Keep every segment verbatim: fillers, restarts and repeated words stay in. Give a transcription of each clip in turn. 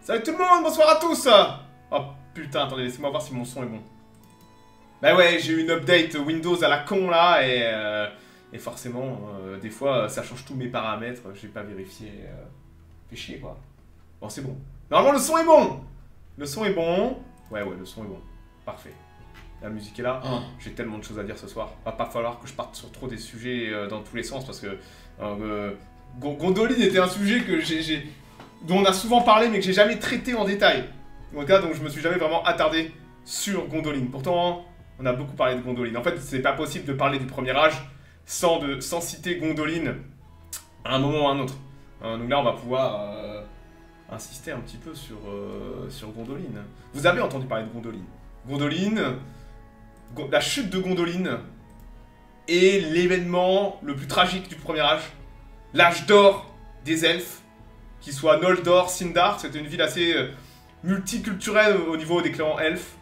Salut tout le monde, bonsoir à tous. Oh putain, attendez, laissez-moi voir si mon son est bon. Bah ouais, j'ai eu une update Windows à la con là, et, euh, et forcément, euh, des fois, ça change tous mes paramètres, j'ai pas vérifié. Euh, fait chier quoi. Bon, c'est bon. Normalement, le son est bon. Le son est bon. Ouais, ouais, le son est bon. Parfait. La musique est là. Oh, j'ai tellement de choses à dire ce soir. Va pas falloir que je parte sur trop des sujets euh, dans tous les sens, parce que euh, Gondolin était un sujet que j'ai... dont on a souvent parlé mais que j'ai jamais traité en détail. Donc, là, donc je me suis jamais vraiment attardé sur Gondolin. Pourtant, on a beaucoup parlé de Gondolin. En fait, c'est pas possible de parler du premier âge sans, de, sans citer Gondolin à un moment ou à un autre. Euh, donc là, on va pouvoir euh, insister un petit peu sur, euh, sur Gondolin. Vous avez entendu parler de Gondolin. Gondolin, Go la chute de Gondolin est l'événement le plus tragique du premier âge. L'âge d'or des elfes. Qu'il soit Noldor, Sindar, c'était une ville assez euh, multiculturelle au niveau des clans elfes.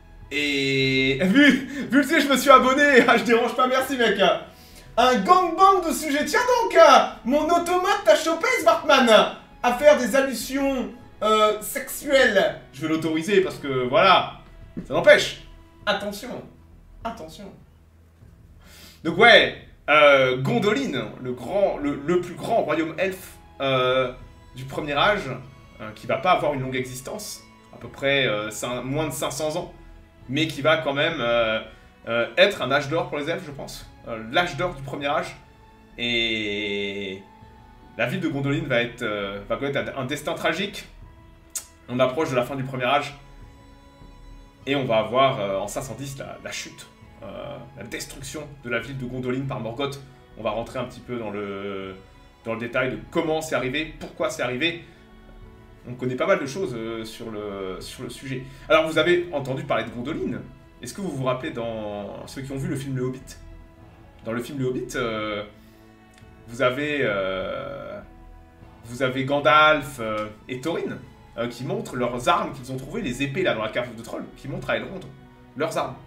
Et vu, vu que je me suis abonné, ah, je dérange pas, merci mec. Un gangbang de sujets. Tiens donc, mon automate t'a chopé, Smartman, à faire des allusions euh, sexuelles. Je vais l'autoriser parce que voilà, ça n'empêche. Attention, attention. Donc ouais, euh, Gondolin, le grand, le, le plus grand royaume elfe. Euh, du premier âge, euh, qui va pas avoir une longue existence, à peu près euh, moins de cinq cents ans, mais qui va quand même euh, euh, être un âge d'or pour les elfes, je pense. Euh, L'âge d'or du premier âge. Et la ville de Gondolin va, être, euh, va connaître un destin tragique. On approche de la fin du premier âge. Et on va avoir euh, en cinq cent dix la, la chute, euh, la destruction de la ville de Gondolin par Morgoth. On va rentrer un petit peu dans le... dans le détail de comment c'est arrivé, pourquoi c'est arrivé. On connaît pas mal de choses euh, sur, le, sur le sujet. Alors, vous avez entendu parler de Gondolin. Est-ce que vous vous rappelez dans ceux qui ont vu le film Le Hobbit? Dans le film Le Hobbit, euh, vous avez euh, vous avez Gandalf euh, et Thorin euh, qui montrent leurs armes qu'ils ont trouvées, les épées là dans la cave de troll, qui montrent à Elrond leurs armes.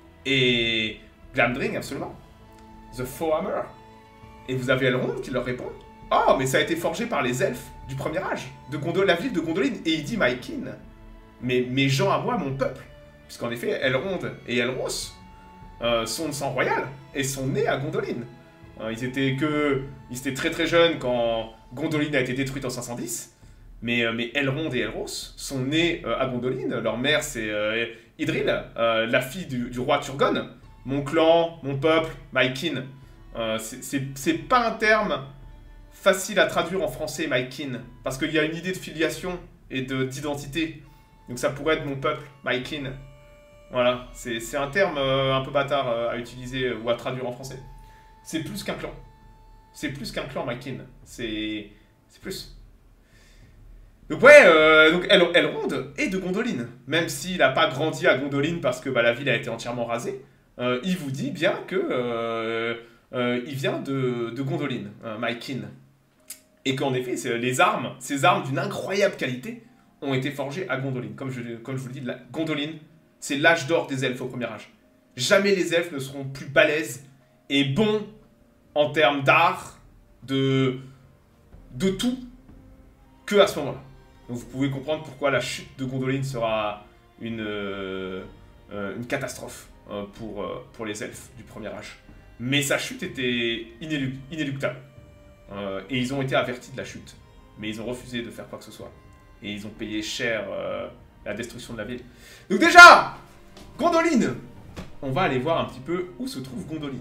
Et Glamdring, absolument. The Foehammer. Et vous avez Elrond qui leur répond: oh, mais ça a été forgé par les elfes du premier âge, de Gondol, la ville de Gondolin. Et il dit: my kin, mes, mes gens à moi, mon peuple. Puisqu'en effet, Elrond et Elros euh, sont de sang royal et sont nés à Gondolin. Euh, ils étaient que, ils étaient très très jeunes quand Gondolin a été détruite en cinq cent dix. Mais, euh, mais Elrond et Elros sont nés euh, à Gondolin. Leur mère, c'est euh, Idril, euh, la fille du, du roi Turgon. Mon clan, mon peuple, my kin. Euh, c'est pas un terme facile à traduire en français, my kin, parce qu'il y a une idée de filiation et d'identité. Donc ça pourrait être mon peuple, my kin. Voilà, c'est un terme euh, un peu bâtard euh, à utiliser euh, ou à traduire en français. C'est plus qu'un clan. C'est plus qu'un clan, my kin. C'est plus. Donc ouais, euh, donc El Elrond est de Gondolin. Même s'il n'a pas grandi à Gondolin parce que bah, la ville a été entièrement rasée, euh, il vous dit bien que... Euh, Euh, il vient de, de Gondolin, euh, my kin. Et qu'en effet, les armes, ces armes d'une incroyable qualité, ont été forgées à Gondolin. Comme je, comme je vous le dis, la, Gondolin, c'est l'âge d'or des elfes au premier âge. Jamais les elfes ne seront plus balèzes et bons en termes d'art, de, de tout, que à ce moment-là. Donc vous pouvez comprendre pourquoi la chute de Gondolin sera une, euh, une catastrophe euh, pour, euh, pour les elfes du premier âge. Mais sa chute était inéluc inéluctable. Euh, et ils ont été avertis de la chute. Mais ils ont refusé de faire quoi que ce soit. Et ils ont payé cher euh, la destruction de la ville. Donc déjà, Gondolin. On va aller voir un petit peu où se trouve Gondolin.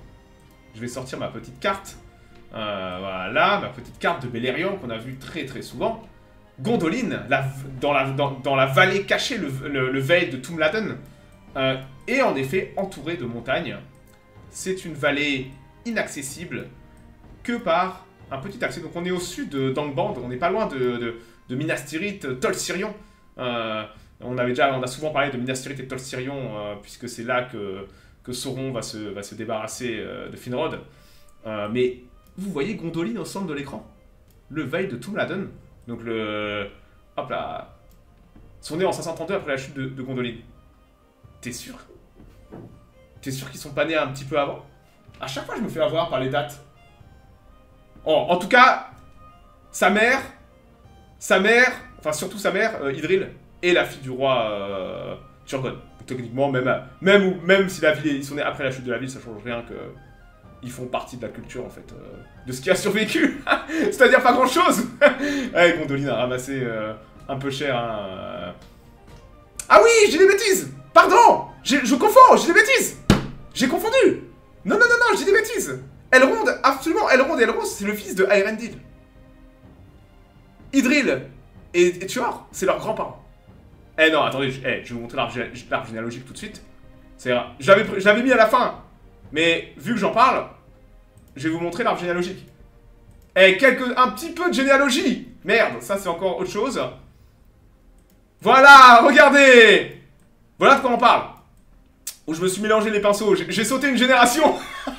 Je vais sortir ma petite carte. Euh, voilà, ma petite carte de Beleriand qu'on a vue très très souvent. Gondolin, la, dans, la, dans, dans la vallée cachée, le, le, le Vale de Tumladen, euh, est en effet entourée de montagnes. C'est une vallée inaccessible que par un petit accès. Donc on est au sud d'Angband, on n'est pas loin de, de, de Minas Tirith, Tol Sirion. Euh, on, avait déjà, on a souvent parlé de Minas Tirith et Tol Sirion, euh, puisque c'est là que, que Sauron va se, va se débarrasser euh, de Finrod. Euh, mais vous voyez Gondolin au centre de l'écran. Le Vale de Tumladen. Donc le... Hop là. Ils sont nés en cinq cent trente-deux après la chute de, de Gondolin. T'es sûr ? T'es sûr qu'ils sont pas nés un petit peu avant? À chaque fois, je me fais avoir par les dates. Oh, en tout cas, sa mère, sa mère enfin surtout sa mère, euh, Idril, est la fille du roi euh, Turgon. Techniquement, même, même, ou, même si la ville, ils sont nés après la chute de la ville, ça change rien que... Ils font partie de la culture, en fait, euh, de ce qui a survécu. C'est-à-dire pas grand-chose. Ouais, Gondolin a ramassé euh, un peu cher, hein. Ah oui, j'ai des bêtises. Pardon, je confonds, j'ai des bêtises. J'ai confondu. Non, non, non, non, j'ai des bêtises. Elrond, absolument, Elrond et Elros, c'est le fils de Aerendil. Idril et, et Tuor, c'est leurs grands-parents. Eh non, attendez, je, eh, je vais vous montrer l'arbre généalogique tout de suite. C'est je l'avais mis à la fin. Mais vu que j'en parle, je vais vous montrer l'arbre généalogique. Et quelques, un petit peu de généalogie. Merde, ça c'est encore autre chose. Voilà, regardez. Voilà de quoi on parle. Où je me suis mélangé les pinceaux. J'ai sauté une génération.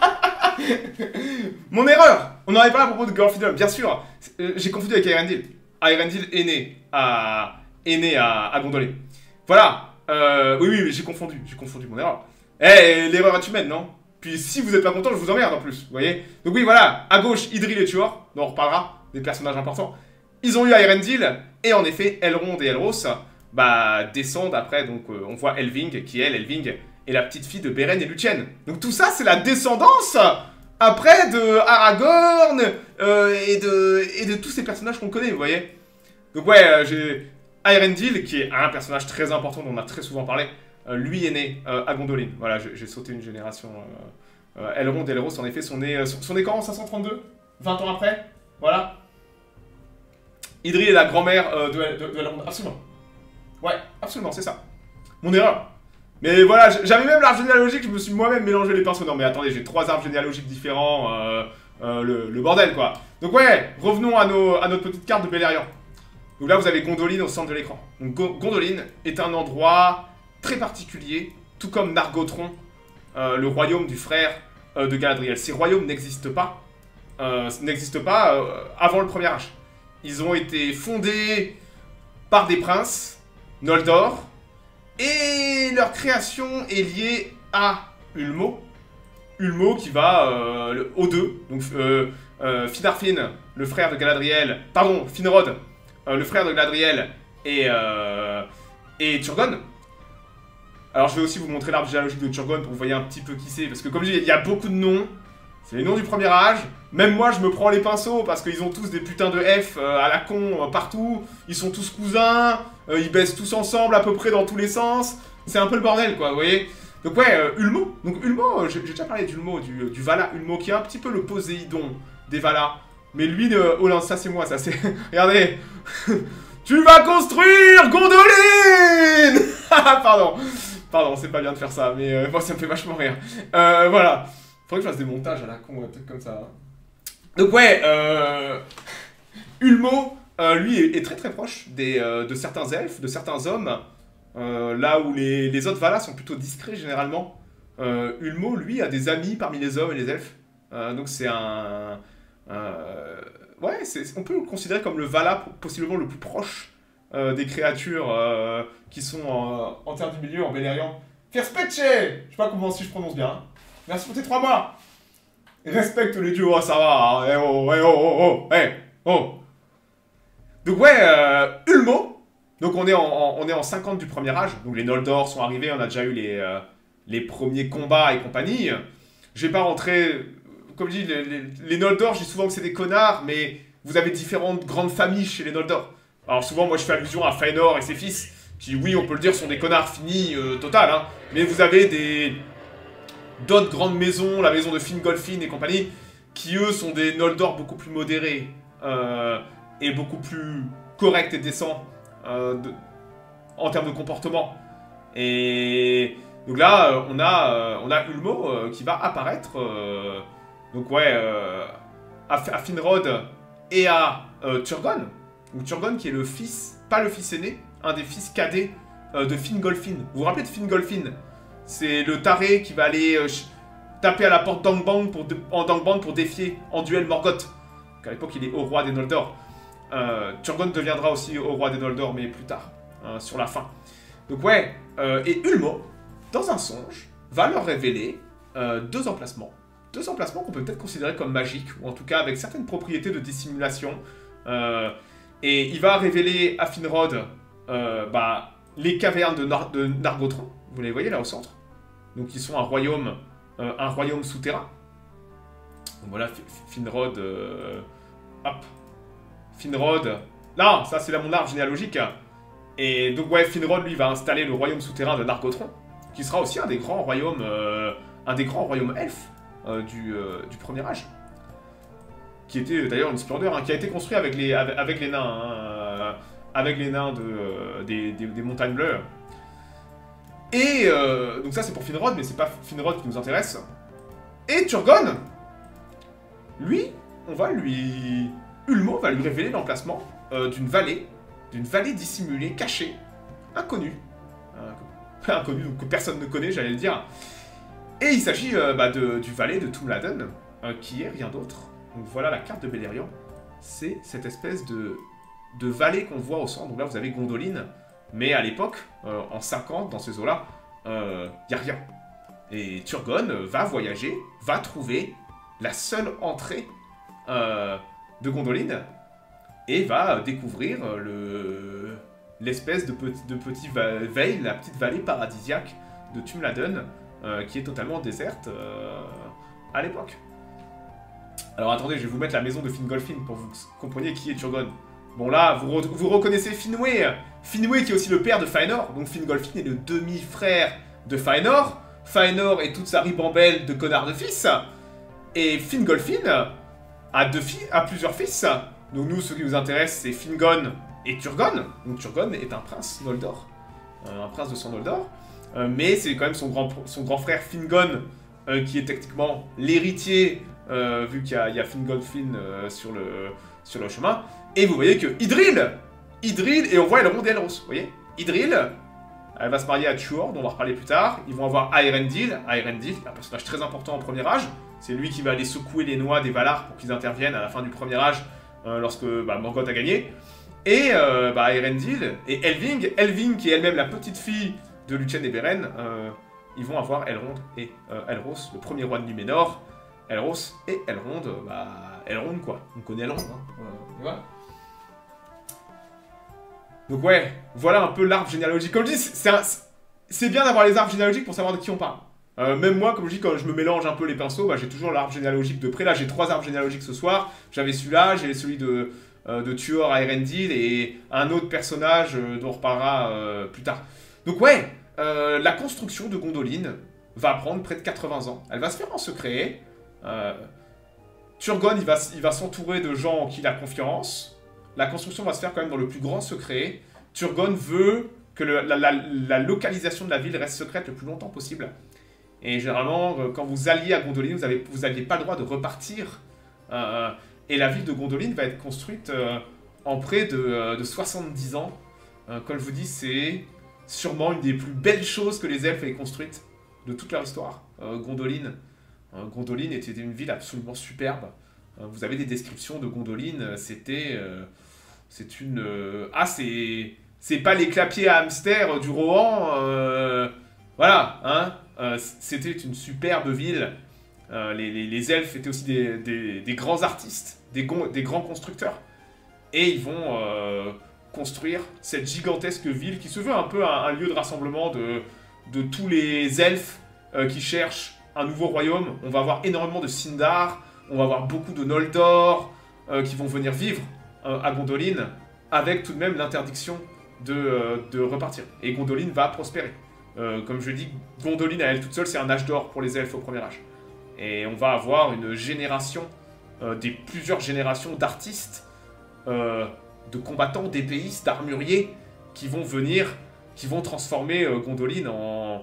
Mon erreur. On n'en avait pas à propos de Glorfindel, bien sûr. J'ai confondu avec Aerendil. Aerendil est né à, est né à, à Gondolin. Voilà. Euh, oui, oui, oui j'ai confondu. J'ai confondu mon erreur. Eh, l'erreur est humaine, non? Puis si vous êtes pas content, je vous emmerde en plus, vous voyez. Donc oui, voilà, à gauche, Idril et Tuor, dont on reparlera, des personnages importants. Ils ont eu Aerendil, et en effet, Elrond et Elros, bah, descendent après, donc euh, on voit Elving, qui elle, Elving, est la petite fille de Beren et Luthien. Donc tout ça, c'est la descendance, après, de Aragorn, euh, et, de, et de tous ces personnages qu'on connaît, vous voyez. Donc ouais, euh, j'ai Aerendil, qui est un personnage très important dont on a très souvent parlé. Euh, lui est né euh, à Gondolin. Voilà, j'ai sauté une génération. Euh, euh, Elrond et Elros, en effet, sont nés, euh, sont, sont nés quand en cinq cent trente-deux? vingt ans après. Voilà. Idril est la grand-mère euh, de, de, de Elrond. Absolument. Ouais, absolument, c'est ça. Mon erreur. Mais voilà, j'avais même l'arbre généalogique, je me suis moi-même mélangé les pinceaux. Non, mais attendez, j'ai trois arbres généalogiques différents. Euh, euh, le, le bordel, quoi. Donc, ouais, revenons à, nos, à notre petite carte de Beleriand. Donc là, vous avez Gondolin au centre de l'écran. Donc, Gondolin est un endroit très particulier, tout comme Nargothrond, euh, le royaume du frère euh, de Galadriel. Ces royaumes n'existent pas, euh, n'existent pas euh, avant le premier âge. Ils ont été fondés par des princes, Noldor, et leur création est liée à Ulmo. Ulmo qui va euh, le, aux deux, donc euh, euh, Finarfin, le frère de Galadriel, pardon, Finrod, euh, le frère de Galadriel, et, euh, et Turgon. Alors je vais aussi vous montrer l'arbre généalogique de Turgon pour que vous voyez un petit peu qui c'est, parce que comme je dis, il y a beaucoup de noms, c'est les noms du premier âge, même moi je me prends les pinceaux, parce qu'ils ont tous des putains de F euh, à la con euh, partout, ils sont tous cousins, euh, ils baissent tous ensemble à peu près dans tous les sens, c'est un peu le bordel quoi, vous voyez. Donc ouais, euh, Ulmo, donc Ulmo, euh, j'ai déjà parlé d'Ulmo, du, du Vala Ulmo, qui est un petit peu le Poséidon des Valas, mais lui, euh, oh non, ça c'est moi, ça c'est, regardez. Tu vas construire Gondolin. Pardon. Pardon, c'est pas bien de faire ça, mais euh, moi ça me fait vachement rire. Euh, voilà. Faudrait que je fasse des montages à la con, peut-être comme ça. Donc ouais, euh... Ulmo, euh, lui, est, est très très proche des, euh, de certains elfes, de certains hommes. Euh, là où les, les autres Valas sont plutôt discrets généralement. Euh, Ulmo, lui, a des amis parmi les hommes et les elfes. Euh, donc c'est un... Euh, ouais, on peut le considérer comme le Vala possiblement le plus proche euh, des créatures euh, qui sont en, en terre du milieu, en Beleriand. Ferspetche! Je sais pas comment si je prononce bien. Hein. Merci pour tes trois mois! Respecte les dieux, oh, ça va! Hein. Eh oh, eh oh, oh, oh, eh, oh! Donc ouais, euh, Ulmo. Donc on est, en, en, on est en cinquante du premier âge. Donc les Noldor sont arrivés, on a déjà eu les, euh, les premiers combats et compagnie. Je vais pas rentrer... Comme je dis, les, les, les Noldor, je dis souvent que c'est des connards, mais vous avez différentes grandes familles chez les Noldor. Alors souvent, moi, je fais allusion à Fëanor et ses fils, qui, oui, on peut le dire, sont des connards finis, euh, total, hein. Mais vous avez des d'autres grandes maisons, la maison de Fingolfin et compagnie, qui, eux, sont des Noldor beaucoup plus modérés, euh, et beaucoup plus corrects et décents, euh, de, en termes de comportement. Et donc là, on a, euh, on a Ulmo euh, qui va apparaître... Euh, Donc ouais, euh, à, à Finrod et à euh, Turgon. Donc Turgon qui est le fils, pas le fils aîné, un des fils cadets euh, de Fingolfin. Vous vous rappelez de Fingolfin? C'est le taré qui va aller euh, taper à la porte d'Angband pour, en Dangband pour défier en duel Morgoth. À l'époque il est au roi des Noldor. Euh, Turgon deviendra aussi au roi des Noldor, mais plus tard, hein, sur la fin. Donc ouais, euh, et Ulmo, dans un songe, va leur révéler euh, deux emplacements. Deux emplacements qu'on peut peut-être considérer comme magiques, ou en tout cas avec certaines propriétés de dissimulation. Euh, Et il va révéler à Finrod euh, bah, les cavernes de, Nar de Nargothrond. Vous les voyez là au centre. Donc ils sont un royaume, euh, un royaume souterrain. Donc voilà, Finrod... Euh, hop. Finrod... Là, ça c'est là mon arbre généalogique. Et donc ouais, Finrod lui va installer le royaume souterrain de Nargothrond, qui sera aussi un des grands royaumes, euh, un des grands royaumes elfes euh, du, euh, du premier âge. Qui était d'ailleurs une splendeur, hein, qui a été construit avec les, avec, avec les nains, hein, euh, avec les nains de, euh, des, des, des montagnes bleues. Et euh, donc ça c'est pour Finrod, mais c'est pas Finrod qui nous intéresse. Et Turgon, lui, on va lui... Ulmo va lui révéler l'emplacement euh, d'une vallée, d'une vallée dissimulée, cachée, inconnue. Euh, inconnue, donc que personne ne connaît, j'allais le dire. Et il s'agit euh, bah, de, du valet de Tumladen, euh, qui est rien d'autre. Donc voilà la carte de Beleriand. C'est cette espèce de, de vallée qu'on voit au centre. Donc là vous avez Gondolin, mais à l'époque, euh, en cinquante, dans ces eaux-là, il euh, n'y a rien. Et Turgon va voyager, va trouver la seule entrée euh, de Gondolin, et va découvrir le l'espèce de petit, de petit veille, la petite vallée paradisiaque de Tumladen, euh, qui est totalement déserte euh, à l'époque. Alors attendez, je vais vous mettre la maison de Fingolfin pour que vous compreniez qui est Turgon. Bon là, vous, re vous reconnaissez Finwë, Finwë qui est aussi le père de Fëanor, donc Fingolfin est le demi-frère de Fëanor, Fëanor est toute sa ribambelle de connards de fils, et Fingolfin a, deux filles, a plusieurs fils. Donc nous, ce qui nous intéresse, c'est Fingon et Turgon. Donc Turgon est un prince Noldor, euh, un prince de sang Noldor, euh, mais c'est quand même son grand, son grand frère Fingon euh, qui est techniquement l'héritier, euh, vu qu'il y, y a Fingolfin euh, sur, le, sur le chemin. Et vous voyez que Idril, Idril, et on voit Elrond et Elros, vous voyez Idril, elle va se marier à Tuor, dont on va reparler plus tard. Ils vont avoir Aerendil, Aerendil, un personnage très important au premier âge. C'est lui qui va aller secouer les noix des Valar pour qu'ils interviennent à la fin du premier âge, euh, lorsque bah, Morgoth a gagné. Et euh, bah, Aerendil et Elving, Elving qui est elle-même la petite fille de Luthien et Beren, euh, ils vont avoir Elrond et euh, Elros, le premier roi de Numénor. Elros et Elrond, bah, Elrond quoi, on connaît Elrond. Hein. Euh, voilà. Donc ouais, voilà un peu l'arbre généalogique. Comme je dis, c'est bien d'avoir les arbres généalogiques pour savoir de qui on parle. Euh, même moi, comme je dis, quand je me mélange un peu les pinceaux, bah, j'ai toujours l'arbre généalogique de près. Là, j'ai trois arbres généalogiques ce soir. J'avais celui-là, j'ai celui de, euh, de Tuor à Erendil et un autre personnage euh, dont on reparlera euh, plus tard. Donc ouais, euh, la construction de Gondolin va prendre près de quatre-vingts ans. Elle va se faire en secret. Euh, Turgon, il va, il va s'entourer de gens en qui il a confiance. La construction va se faire quand même dans le plus grand secret. Turgon veut que le, la, la, la localisation de la ville reste secrète le plus longtemps possible. Et généralement, quand vous alliez à Gondolin, vous n'aviez vous aviez pas le droit de repartir. Euh, et la ville de Gondolin va être construite euh, en près de, euh, de soixante-dix ans. Euh, comme je vous dis, c'est sûrement une des plus belles choses que les elfes aient construites de toute leur histoire. Euh, Gondolin. Euh, Gondolin était une ville absolument superbe. Euh, vous avez des descriptions de Gondolin, c'était... Euh, c'est une... Euh, ah, c'est... C'est pas les clapiers à hamster du Rohan. Euh, voilà, hein. Euh, c'était une superbe ville. Euh, les, les, les elfes étaient aussi des, des, des grands artistes, des, des grands constructeurs. Et ils vont euh, construire cette gigantesque ville qui se veut un peu un, un lieu de rassemblement de, de tous les elfes euh, qui cherchent un nouveau royaume. On va avoir énormément de Sindar, on va avoir beaucoup de Noldor euh, qui vont venir vivre euh, à Gondolin, avec tout de même l'interdiction de, euh, de repartir. Et Gondolin va prospérer. Euh, comme je dis, Gondolin à elle toute seule, c'est un âge d'or pour les elfes au premier âge. Et on va avoir une génération, euh, des plusieurs générations d'artistes, euh, de combattants, d'épéistes, d'armuriers, qui vont venir, qui vont transformer euh, Gondolin en,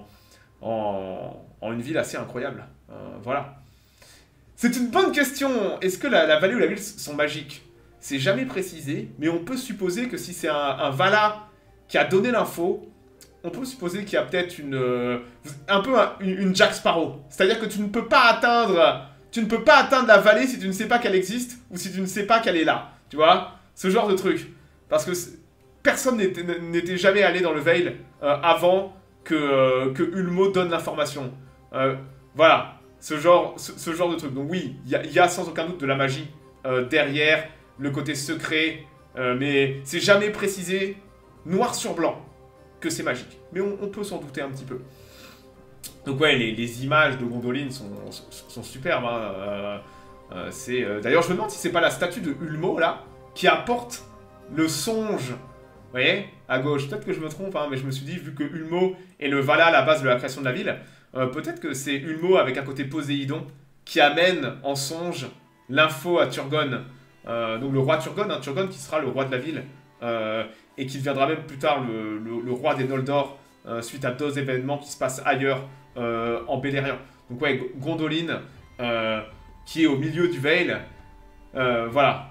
en, en une ville assez incroyable. Euh, voilà. C'est une bonne question. Est-ce que la, la vallée ou la ville sont magiques? C'est jamais précisé, mais on peut supposer que si c'est un, un Valar qui a donné l'info, on peut supposer qu'il y a peut-être une... Euh, un peu un, une, une Jack Sparrow. C'est-à-dire que tu ne peux pas atteindre... Tu ne peux pas atteindre la vallée si tu ne sais pas qu'elle existe, ou si tu ne sais pas qu'elle est là. Tu vois? Ce genre de truc. Parce que personne n'était jamais allé dans le Vale euh, avant que, euh, que Ulmo donne l'information. Euh, voilà. Ce genre, ce, ce genre de truc. Donc oui, il y, y a sans aucun doute de la magie euh, derrière le côté secret Euh, mais c'est jamais précisé noir sur blanc que c'est magique. Mais on, on peut s'en douter un petit peu. Donc ouais, les, les images de Gondolin sont, sont, sont superbes. Hein. Euh, euh, c'est euh, d'ailleurs, je me demande si c'est pas la statue de Ulmo, là, qui apporte le songe. Vous voyez, à gauche. Peut-être que je me trompe, hein, mais je me suis dit, vu que Ulmo est le Vala à la base de la création de la ville, euh, peut-être que c'est Ulmo avec un côté Poséidon qui amène en songe l'info à Turgon. Euh, donc le roi Turgon, hein, Turgon qui sera le roi de la ville, euh, et qui deviendra même plus tard le, le, le roi des Noldor, euh, suite à deux événements qui se passent ailleurs, euh, en Beleriand. Donc ouais, Gondolin, euh, qui est au milieu du Vale, euh, voilà.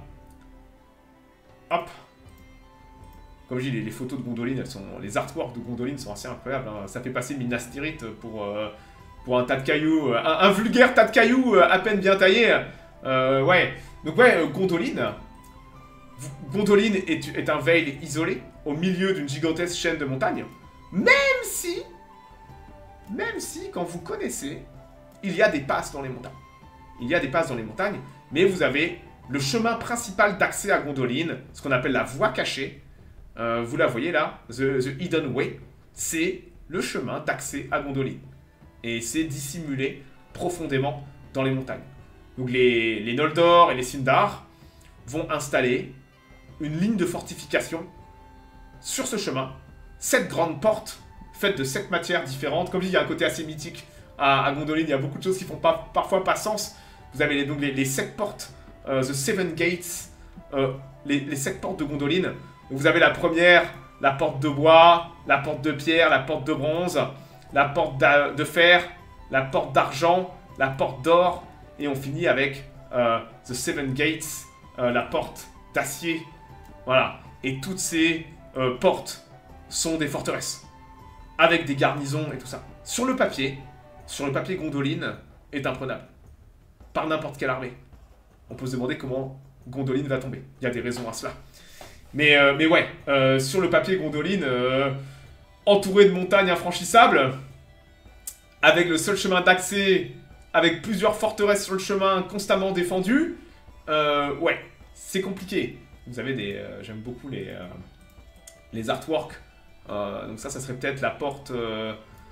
Hop. Comme je dis, les, les photos de Gondolin, elles sont, les artworks de Gondolin sont assez incroyables. Hein. Ça fait passer Minas Tirith pour, euh, pour un tas de cailloux, un, un vulgaire tas de cailloux euh, à peine bien taillé. Euh, ouais. Donc ouais, euh, Gondolin. Gondolin est, est un Vale isolé, au milieu d'une gigantesque chaîne de montagnes. Même si, même si, quand vous connaissez, il y a des passes dans les montagnes. Il y a des passes dans les montagnes, mais vous avez le chemin principal d'accès à Gondolin, ce qu'on appelle la voie cachée. Euh, vous la voyez là, the, the Hidden Way, c'est le chemin d'accès à Gondolin. Et c'est dissimulé profondément dans les montagnes. Donc les, les Noldor et les Sindar vont installer une ligne de fortification sur ce chemin. Sept grandes portes faites de sept matières différentes. Comme je dis, il y a un côté assez mythique à, à Gondolin. Il y a beaucoup de choses qui font pas, parfois pas sens. Vous avez les, donc les, les sept portes, euh, The Seven Gates, euh, les, les sept portes de Gondolin. Vous avez la première, la porte de bois, la porte de pierre, la porte de bronze, la porte de fer, la porte d'argent, la porte d'or, et on finit avec euh, The Seven Gates, euh, la porte d'acier. Voilà. Et toutes ces euh, portes sont des forteresses, avec des garnisons et tout ça. Sur le papier, sur le papier, Gondolin est imprenable, par n'importe quelle armée. On peut se demander comment Gondolin va tomber. Il y a des raisons à cela. Mais, euh, mais ouais, euh, sur le papier, Gondolin, euh, entouré de montagnes infranchissables, avec le seul chemin d'accès, avec plusieurs forteresses sur le chemin constamment défendues, euh, ouais, c'est compliqué. Vous avez des... Euh, j'aime beaucoup les, euh, les artworks. Euh, donc ça, ça serait peut-être la porte... Euh,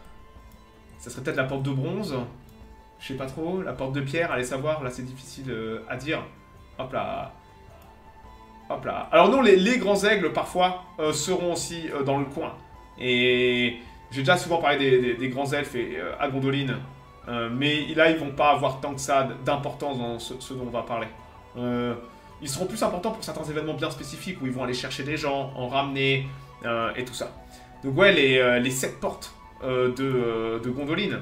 ça serait peut-être la porte de bronze. Je sais pas trop. La porte de pierre, allez savoir. Là, c'est difficile euh, à dire. Hop là. Hop là. Alors non, les, les grands aigles, parfois, euh, seront aussi euh, dans le coin. Et j'ai déjà souvent parlé des, des, des grands elfes et, euh, à Gondolin. Euh, mais là, ils vont pas avoir tant que ça d'importance dans ce, ce dont on va parler. Euh, ils seront plus importants pour certains événements bien spécifiques, où ils vont aller chercher des gens, en ramener, euh, et tout ça. Donc ouais, les, euh, les sept portes euh, de, euh, de Gondolin.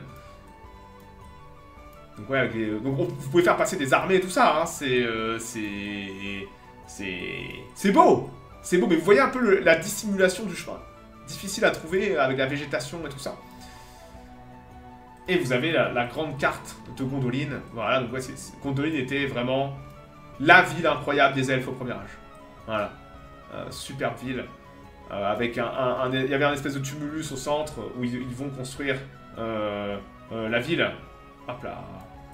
Donc ouais, avec les, donc on, vous pouvez faire passer des armées et tout ça, hein, c'est... Euh, c'est... C'est beau. C'est beau, mais vous voyez un peu le, la dissimulation du chemin. Difficile à trouver avec la végétation et tout ça. Et vous avez la, la grande carte de Gondolin. Voilà, donc ouais, c'est, c'est, Gondolin était vraiment la ville incroyable des elfes au premier âge. Voilà. Euh, superbe ville. Euh, avec un, un, un... Il y avait un espèce de tumulus au centre où ils, ils vont construire euh, euh, la ville. Hop là.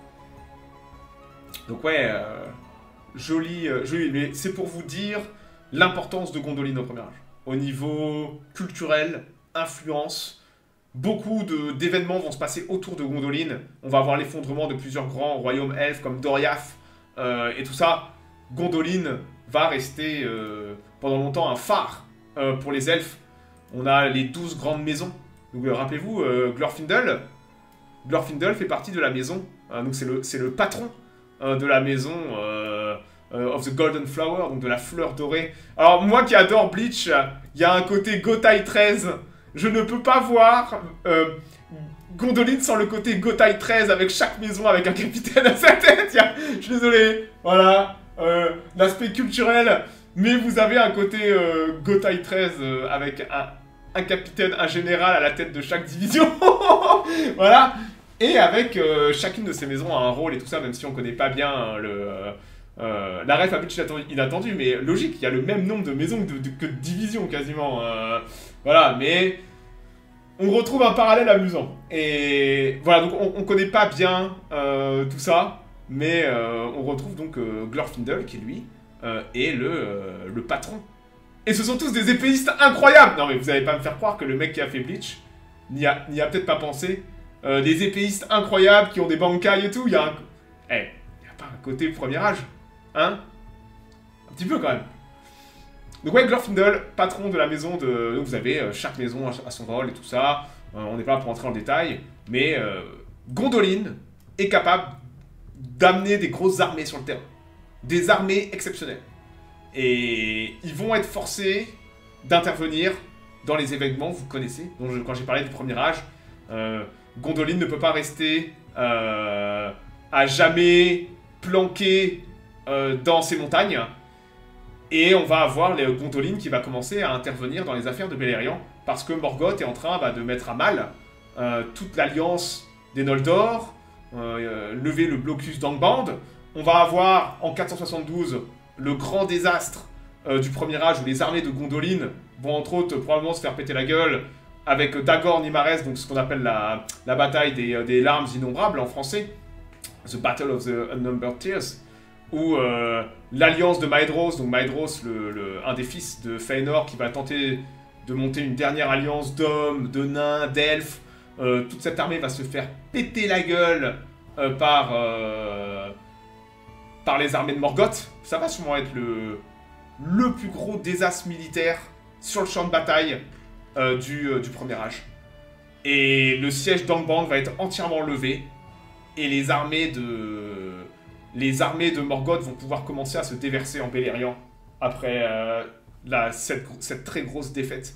Donc ouais... Euh... Joli, euh, joli, mais c'est pour vous dire l'importance de Gondolin au premier âge. Au niveau culturel, influence, beaucoup d'événements vont se passer autour de Gondolin. On va avoir l'effondrement de plusieurs grands royaumes elfes comme Doriath euh, et tout ça. Gondolin va rester euh, pendant longtemps un phare euh, pour les elfes. On a les douze grandes maisons. Donc euh, rappelez-vous, euh, Glorfindel, Glorfindel fait partie de la maison. Euh, donc c'est le, c'est le patron euh, de la maison... Euh, Uh, of the Golden Flower, donc de la fleur dorée. Alors moi qui adore Bleach, il y a un côté Gotai treize. Je ne peux pas voir euh, Gondolin sans le côté Gotai treize avec chaque maison avec un capitaine à sa tête. A... Je suis désolé. Voilà. Euh, L'aspect culturel. Mais vous avez un côté euh, Gotai treize euh, avec un, un capitaine, un général à la tête de chaque division. Voilà. Et avec euh, chacune de ces maisons a un rôle et tout ça, même si on connaît pas bien hein, le... Euh, Euh, la ref à Bleach inattendu, mais logique, il y a le même nombre de maisons que de, de, que de divisions quasiment. Euh, voilà, mais on retrouve un parallèle amusant. Et voilà, donc on, on connaît pas bien euh, tout ça, mais euh, on retrouve donc euh, Glorfindel qui lui euh, est le, euh, le patron Et ce sont tous des épéistes incroyables. Non mais vous allez pas me faire croire que le mec qui a fait Bleach n'y a, n'y a peut-être pas pensé. Euh, des épéistes incroyables qui ont des bankai et tout. Il y a un... Eh, hey, il n'y a pas un côté premier âge. Hein? Un petit peu quand même. Donc ouais, Glorfindel, patron de la maison de... Donc vous avez euh, chaque maison à son rôle et tout ça. Euh, on n'est pas là pour entrer en détail. Mais euh, Gondolin est capable d'amener des grosses armées sur le terrain. Des armées exceptionnelles. Et ils vont être forcés d'intervenir dans les événements, vous connaissez. Donc je, quand j'ai parlé du premier âge, euh, Gondolin ne peut pas rester euh, à jamais planqué euh, dans ces montagnes. Et on va avoir les Gondolin qui va commencer à intervenir dans les affaires de Beleriand, parce que Morgoth est en train bah, de mettre à mal euh, toute l'alliance des Noldor, euh, lever le blocus d'Angband. On va avoir en quatre cent soixante-douze le grand désastre euh, du premier âge où les armées de Gondolin vont entre autres probablement se faire péter la gueule avec Dagor Nimares, donc ce qu'on appelle la, la bataille des, des larmes innombrables en français, The Battle of the Unnumbered Tears, où euh, l'alliance de Maedhros, donc Maedhros, le, le, un des fils de Fëanor, qui va tenter de monter une dernière alliance d'hommes, de nains, d'elfes, euh, toute cette armée va se faire péter la gueule euh, par... Euh, par les armées de Morgoth. Ça va sûrement être le, le plus gros désastre militaire sur le champ de bataille euh, du, euh, du premier âge. Et le siège d'Angband va être entièrement levé, et les armées de les armées de Morgoth vont pouvoir commencer à se déverser en Beleriand après euh, la, cette, cette très grosse défaite.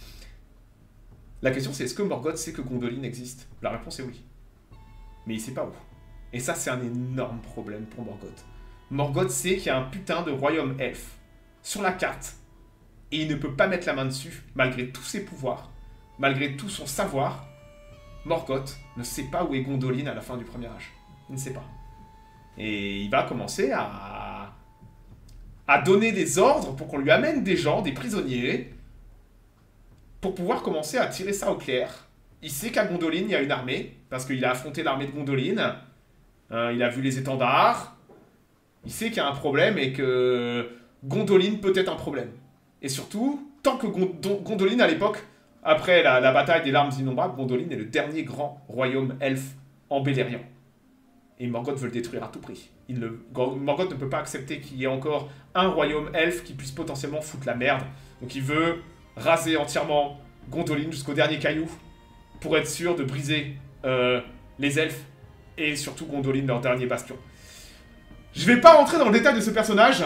La question c'est, est-ce que Morgoth sait que Gondolin existe? La réponse est oui. Mais il sait pas où. Et ça c'est un énorme problème pour Morgoth. Morgoth sait qu'il y a un putain de royaume elfe sur la carte, et il ne peut pas mettre la main dessus, malgré tous ses pouvoirs, malgré tout son savoir. Morgoth ne sait pas où est Gondolin à la fin du premier âge. Il ne sait pas. Et il va commencer à, à donner des ordres pour qu'on lui amène des gens, des prisonniers, pour pouvoir commencer à tirer ça au clair. Il sait qu'à Gondolin, il y a une armée, parce qu'il a affronté l'armée de Gondolin, euh, il a vu les étendards. Il sait qu'il y a un problème et que Gondolin peut être un problème. Et surtout, tant que Gondolin, à l'époque, après la, la bataille des larmes innombrables, Gondolin est le dernier grand royaume elfe en Beleriand. Et Morgoth veut le détruire à tout prix. Il ne, Morgoth ne peut pas accepter qu'il y ait encore un royaume elfe qui puisse potentiellement foutre la merde. Donc il veut raser entièrement Gondolin jusqu'au dernier caillou pour être sûr de briser euh, les elfes et surtout Gondolin, leur dernier bastion. Je vais pas rentrer dans le détail de ce personnage,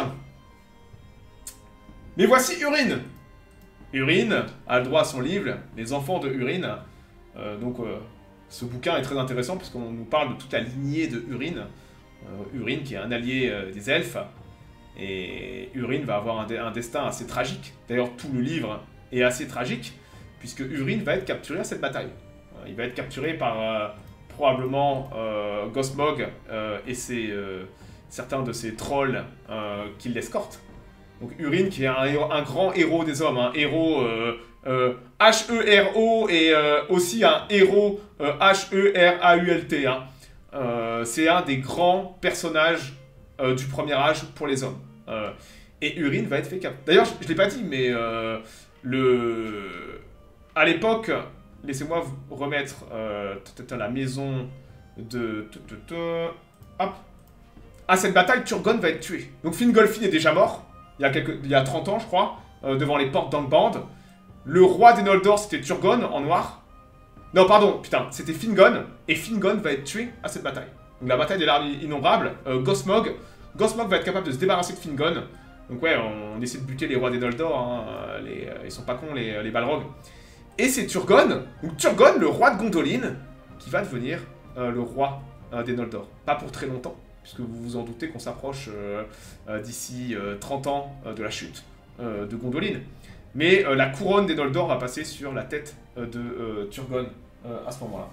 mais voici Húrin. Húrin a le droit à son livre, Les Enfants de Húrin. Euh, donc, euh, ce bouquin est très intéressant puisqu'on nous parle de toute la lignée de Húrin. Euh, Húrin qui est un allié euh, des elfes. Et Húrin va avoir un, de un destin assez tragique. D'ailleurs, tout le livre est assez tragique puisque Húrin va être capturé à cette bataille. Euh, il va être capturé par euh, probablement euh, Gosmog euh, et ses... Euh, certains de ces trolls euh, qui l'escortent. Donc Húrin qui est un, héros, un grand héros des hommes, un héros euh, euh, H E R O et euh, aussi un héros euh, H E R A U L T. Hein. Euh, C'est un des grands personnages euh, du premier âge pour les hommes. Euh, et Húrin va être fait cap. D'ailleurs, je ne l'ai pas dit, mais euh, le... à l'époque, laissez-moi vous remettre euh, la maison de... Hop. À cette bataille, Turgon va être tué. Donc Fingolfin est déjà mort, il y a, quelques, il y a trente ans je crois, euh, devant les portes d'Angband. Le roi des Noldor c'était Turgon en noir. Non pardon, putain, c'était Fingon, et Fingon va être tué à cette bataille. Donc la bataille des larmes innombrables, euh, Gosmog. Gosmog va être capable de se débarrasser de Fingon. Donc ouais, on, on essaie de buter les rois des Noldor, hein, les, ils sont pas cons les, les Balrogs. Et c'est Turgon, donc Turgon, le roi de Gondolin, qui va devenir euh, le roi euh, des Noldor. Pas pour très longtemps, puisque vous vous en doutez qu'on s'approche euh, euh, d'ici euh, trente ans euh, de la chute euh, de Gondolin. Mais euh, la couronne des Noldor va passer sur la tête euh, de euh, Turgon euh, à ce moment-là.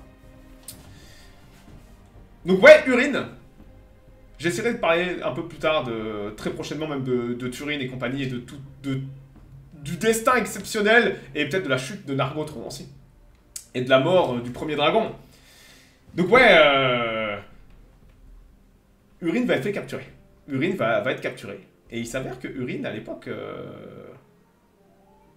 Donc ouais, Húrin. J'essaierai de parler un peu plus tard, de, très prochainement même, de, de Turin et compagnie, et de tout, de, du destin exceptionnel, et peut-être de la chute de Nargothrond aussi. Et de la mort euh, du premier dragon. Donc ouais... Euh... Húrin va être fait capturer. Húrin va, va être capturé. Et il s'avère que Húrin, à l'époque, euh,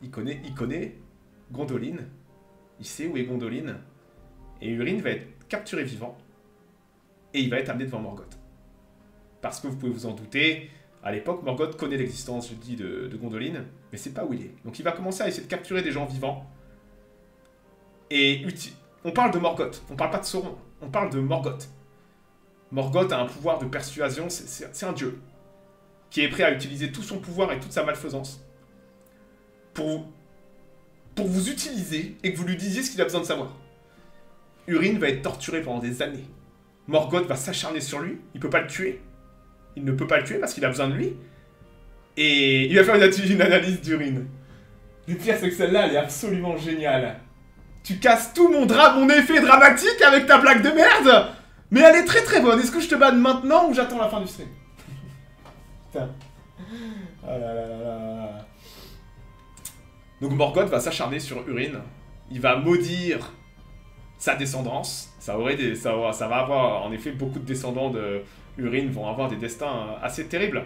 il connaît, il connaît Gondolin. Il sait où est Gondolin. Et Urine va être capturé vivant. Et il va être amené devant Morgoth. Parce que vous pouvez vous en douter, à l'époque, Morgoth connaît l'existence, je dis, de, de Gondolin, mais c'est pas où il est. Donc il va commencer à essayer de capturer des gens vivants. Et on parle de Morgoth, on parle pas de Sauron, on parle de Morgoth. Morgoth a un pouvoir de persuasion, c'est un dieu. Qui est prêt à utiliser tout son pouvoir et toute sa malfaisance. Pour, pour vous utiliser et que vous lui disiez ce qu'il a besoin de savoir. Urine va être torturé pendant des années. Morgoth va s'acharner sur lui, il peut pas le tuer. Il ne peut pas le tuer parce qu'il a besoin de lui. Et il va faire une, une analyse d'Urine. Le pire, c'est que celle-là, elle est absolument géniale. Tu casses tout mon, dra mon effet dramatique avec ta blague de merde. Mais elle est très très bonne. Est-ce que je te banne maintenant ou j'attends la fin du stream? Putain. Oh là là là là. Donc Morgoth va s'acharner sur Urine. Il va maudire sa descendance. Ça, aurait des, ça, aura, ça va avoir en effet beaucoup de descendants de Urine vont avoir des destins assez terribles.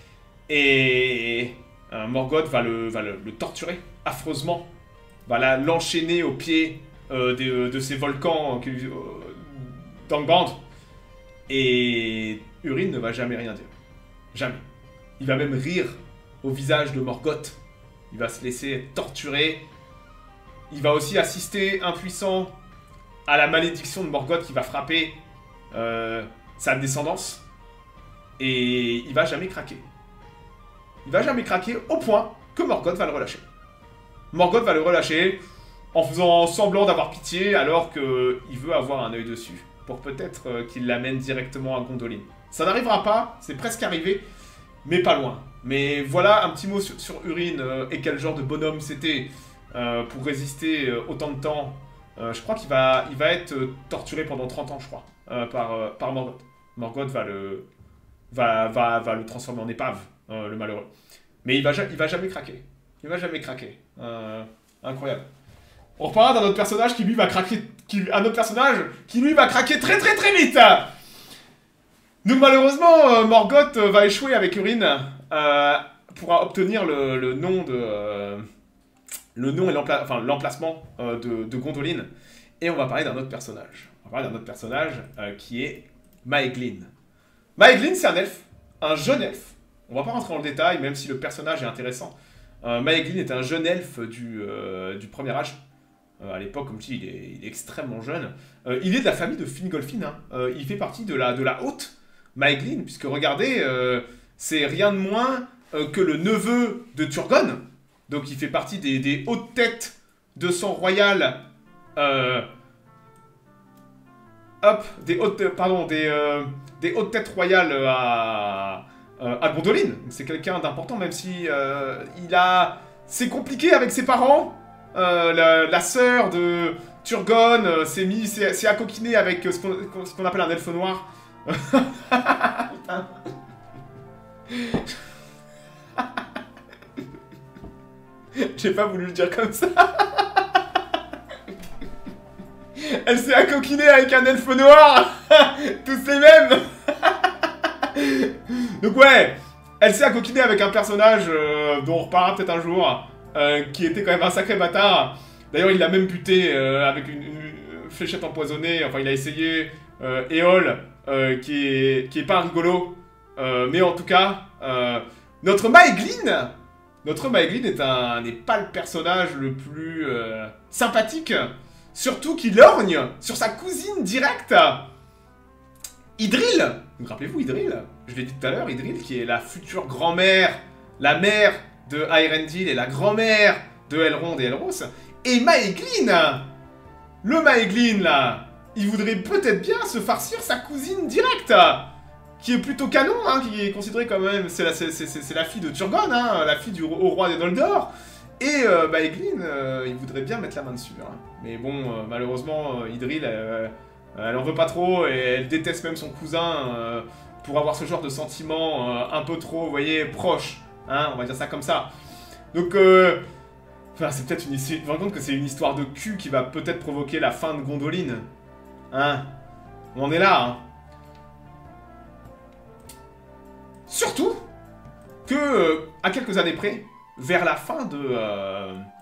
Et euh, Morgoth va, le, va le, le torturer affreusement. Va l'enchaîner au pied euh, de, de ces volcans euh, d'Angband. Et Urine ne va jamais rien dire. Jamais. Il va même rire au visage de Morgoth. Il va se laisser torturer. Il va aussi assister, impuissant, à la malédiction de Morgoth qui va frapper euh, sa descendance. Et il va jamais craquer. Il va jamais craquer au point que Morgoth va le relâcher. Morgoth va le relâcher en faisant semblant d'avoir pitié alors qu'il veut avoir un œil dessus. Pour peut-être euh, qu'il l'amène directement à Gondolin. Ça n'arrivera pas, c'est presque arrivé, mais pas loin. Mais voilà un petit mot sur, sur Urine euh, et quel genre de bonhomme c'était euh, pour résister euh, autant de temps. Euh, je crois qu'il va, il va être euh, torturé pendant trente ans, je crois, euh, par, euh, par Morgoth. Morgoth va le, va, va, va le transformer en épave, euh, le malheureux. Mais il va, il va jamais craquer. Il va jamais craquer. Euh, incroyable. On reparlera d'un autre personnage qui lui va craquer, qui, un autre personnage qui lui va craquer très très très vite. Donc malheureusement, euh, Morgoth euh, va échouer avec Urine euh, pour obtenir le, le nom de, euh, le nom et l'empla enfin, l'emplacement euh, de, de Gondolin. Et on va parler d'un autre personnage. On va parler d'un autre personnage euh, qui est Maeglin. Maeglin, c'est un elfe, un jeune elfe. On va pas rentrer dans le détail, même si le personnage est intéressant. Euh, Maeglin est un jeune elfe du, euh, du premier âge. Euh, à l'époque, comme je dis, il est, il est extrêmement jeune. Euh, il est de la famille de Fingolfin. Hein. Euh, il fait partie de la, de la haute Maeglin, puisque regardez, euh, c'est rien de moins euh, que le neveu de Turgon. Donc il fait partie des, des hautes têtes de sang royal. Euh, hop, des hautes, pardon, des, euh, des hautes têtes royales à, à Gondolin. C'est quelqu'un d'important, même si euh, il a, c'est compliqué avec ses parents. Euh, la, la sœur de Turgon euh, s'est mis, s'est accoquiné avec euh, ce qu'on ce qu'on appelle un elfe noir. J'ai pas voulu le dire comme ça. Elle s'est accoquinée avec un elfe noir. Tous les mêmes. Donc ouais, elle s'est accoquinée avec un personnage euh, dont on reparlera peut-être un jour. Euh, qui était quand même un sacré bâtard. D'ailleurs, il l'a même buté euh, avec une, une fléchette empoisonnée. Enfin, il a essayé euh, Éole, euh, qui, est, qui est pas rigolo. Euh, mais en tout cas, euh, notre Maeglin, notre Maeglin est un n'est pas le personnage le plus euh, sympathique. Surtout qu'il lorgne sur sa cousine directe, Idril. Donc rappelez-vous Idril, je l'ai dit tout à l'heure, Idril qui est la future grand-mère, la mère de Eärendil et la grand-mère de Elrond et Elros. Et Maeglin, le Maeglin là, il voudrait peut-être bien se farcir sa cousine directe, qui est plutôt canon, hein, qui est considérée quand même, c'est la, la fille de Turgon, hein, la fille du au roi des Noldor. Et euh, Maeglin, euh, il voudrait bien mettre la main dessus. Hein. Mais bon, euh, malheureusement, euh, Idril, euh, elle en veut pas trop, et elle déteste même son cousin euh, pour avoir ce genre de sentiment euh, un peu trop, vous voyez, proche. Hein, on va dire ça comme ça. Donc, euh, enfin, c'est peut-être une histoire... Vous vous rendez compte que c'est une histoire de cul qui va peut-être provoquer la fin de Gondolin. Hein, on en est là, hein. Surtout que, euh, à quelques années près, vers la fin de... Euh,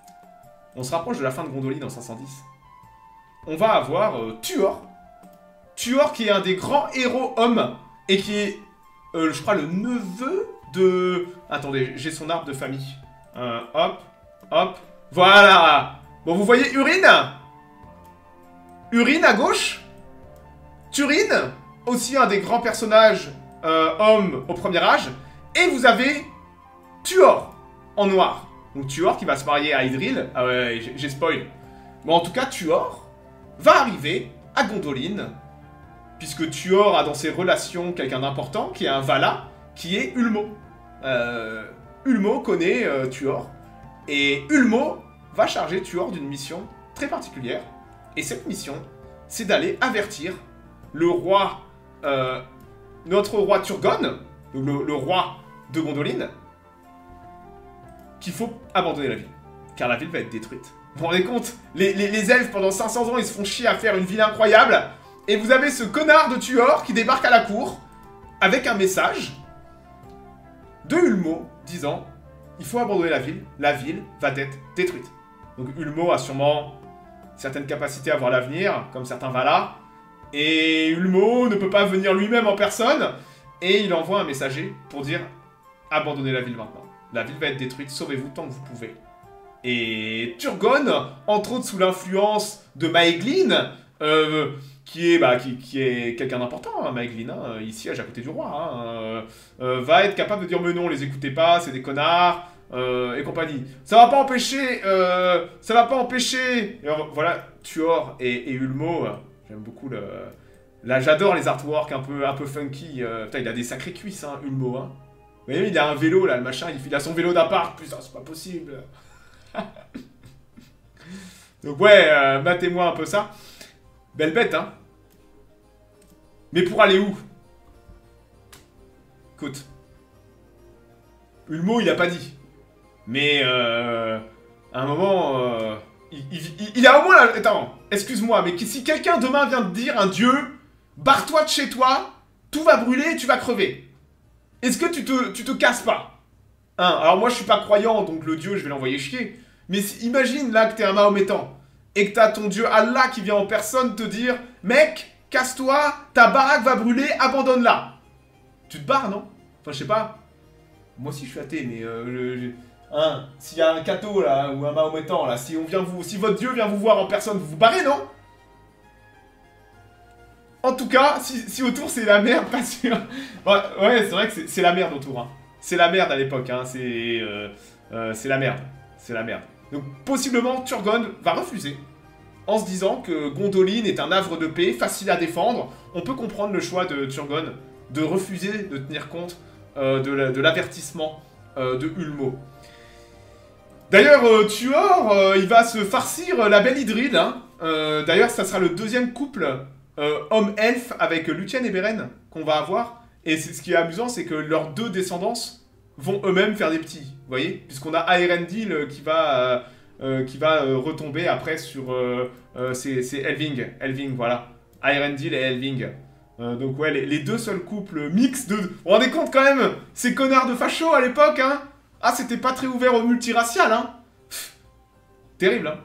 on se rapproche de la fin de Gondolin en cinq cent dix. On va avoir euh, Tuor. Tuor qui est un des grands héros hommes et qui est, euh, je crois, le neveu de... Attendez, j'ai son arbre de famille. Euh, hop, hop, voilà. Bon, vous voyez Urine? Urine à gauche. Turin, aussi un des grands personnages euh, hommes au premier âge. Et vous avez Tuor en noir. Donc Tuor qui va se marier à Idril. Ah ouais, j'ai spoil. Bon, en tout cas, Tuor va arriver à Gondolin, puisque Tuor a dans ses relations quelqu'un d'important, qui est un Vala, qui est Ulmo. Euh, Ulmo connaît euh, Tuor, et Ulmo va charger Tuor d'une mission très particulière. Et cette mission, c'est d'aller avertir le roi, euh, notre roi Turgon, le, le roi de Gondolin, qu'il faut abandonner la ville, car la ville va être détruite. Vous vous rendez compte, les, les, les elfes, pendant cinq cents ans, ils se font chier à faire une ville incroyable, et vous avez ce connard de Tuor qui débarque à la cour, avec un message de Ulmo, disant « Il faut abandonner la ville, la ville va être détruite. » Donc Ulmo a sûrement certaines capacités à voir l'avenir, comme certains Valar, et Ulmo ne peut pas venir lui-même en personne, et il envoie un messager pour dire « Abandonnez la ville maintenant. La ville va être détruite, sauvez-vous tant que vous pouvez. » Et Turgon, entre autres sous l'influence de Maeglin, euh, qui est, bah, qui, qui est quelqu'un d'important, hein, Maeglin, hein, ici, à côté du roi, hein, euh, euh, va être capable de dire « Mais non, les écoutez pas, c'est des connards, euh, et compagnie. » Ça va pas empêcher, euh, ça va pas empêcher... Alors, voilà, Tuor et, et Ulmo, euh, j'aime beaucoup le... Là, j'adore les artworks un peu, un peu funky. Euh, putain, il a des sacrées cuisses, hein, Ulmo, hein. Vous voyez, il a un vélo, là, le machin, il a son vélo d'appart. Putain, c'est pas possible. Donc ouais, euh, matez-moi un peu ça. Belle bête, hein. Mais pour aller où? Écoute. Ulmo, il a pas dit. Mais, euh... à un moment... Euh, il, il, il, il a au moins... La... Attends, excuse-moi, mais si quelqu'un demain vient te dire, un dieu, barre-toi de chez toi, tout va brûler et tu vas crever. Est-ce que tu te, tu te casses pas? Hein, alors moi, je suis pas croyant, donc le dieu, je vais l'envoyer chier. Mais si, imagine, là, que t'es un mahométan, et que t'as ton dieu Allah qui vient en personne te dire « Mec, casse-toi, ta baraque va brûler, abandonne-la !» Tu te barres, non? Enfin, je sais pas. Moi aussi, je suis athée, mais... Euh, je, je... Hein, s'il y a un catho, là, ou un mahométan, là, si, on vient vous, si votre dieu vient vous voir en personne, vous vous barrez, non? En tout cas, si, si autour, c'est la merde, pas sûr. Ouais, ouais c'est vrai que c'est la merde autour, hein. C'est la merde à l'époque, hein. C'est euh, euh, c'est la merde. C'est la merde. Donc, possiblement, Turgon va refuser, en se disant que Gondolin est un havre de paix, facile à défendre. On peut comprendre le choix de Turgon de refuser de tenir compte euh, de l'avertissement euh, de Ulmo. D'ailleurs, euh, Tuor, euh, il va se farcir la belle Idril. Hein. Euh, D'ailleurs, ça sera le deuxième couple euh, homme-elfe avec Luthien et Beren qu'on va avoir. Et ce qui est amusant, c'est que leurs deux descendances vont eux-mêmes faire des petits, vous voyez? Puisqu'on a Aerendil qui va, euh, euh, qui va euh, retomber après sur... Euh, euh, c'est Elving, Elving, voilà. Aerendil et Elving. Euh, donc ouais, les, les deux seuls couples mixtes de... Vous vous rendez compte quand même, ces connards de fachos à l'époque, hein? Ah, c'était pas très ouvert au multiracial, hein? Pff, terrible, hein?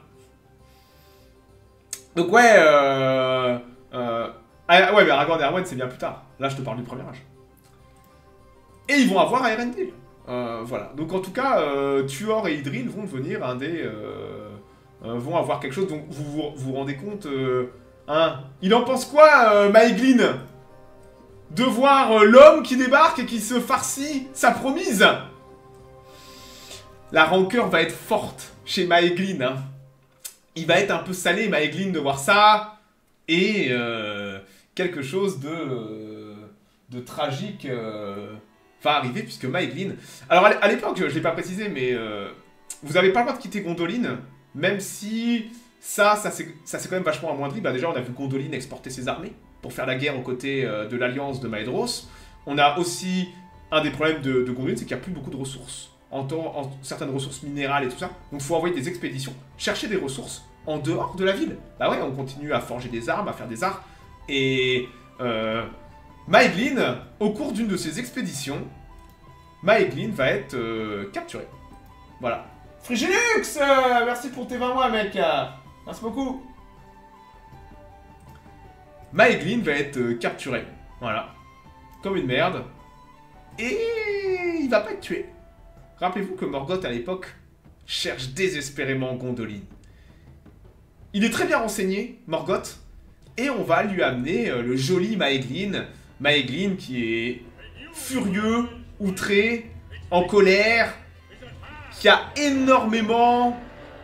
Donc ouais, euh... euh ah, ouais, mais Aragorn et Arwen, c'est bien plus tard. Là, je te parle du premier âge. Et ils vont avoir Aerendil. Euh, voilà. Donc en tout cas, euh, Tuor et Idril vont devenir un des... Euh, euh, vont avoir quelque chose. Donc vous vous, vous rendez compte... Euh, hein, il en pense quoi, euh, Maeglin? De voir euh, l'homme qui débarque et qui se farcit sa promise. La rancœur va être forte chez Maeglin. Hein. Il va être un peu salé, Maeglin, de voir ça. Et euh, quelque chose de, euh, de tragique... Euh, va arriver, puisque Maeglin... Alors, à l'époque, je ne l'ai pas précisé, mais euh, vous n'avez pas le droit de quitter Gondolin, même si ça, ça s'est quand même vachement amoindri. Bah, déjà, on a vu Gondolin exporter ses armées pour faire la guerre aux côtés euh, de l'Alliance de Maedhros. On a aussi un des problèmes de, de Gondolin, c'est qu'il n'y a plus beaucoup de ressources, en, temps, en certaines ressources minérales et tout ça. Donc, il faut envoyer des expéditions, chercher des ressources en dehors de la ville. Bah ouais, on continue à forger des armes, à faire des arts, et... Euh, Maeglin, au cours d'une de ses expéditions, Maeglin va être euh, capturé. Voilà. Frigilux, euh, merci pour tes vingt mois, mec. Merci beaucoup. Maeglin va être euh, capturé. Voilà. Comme une merde. Et il va pas être tué. Rappelez-vous que Morgoth, à l'époque, cherche désespérément Gondolin. Il est très bien renseigné, Morgoth, et on va lui amener euh, le joli Maeglin. Maeglin qui est furieux, outré, en colère, qui a énormément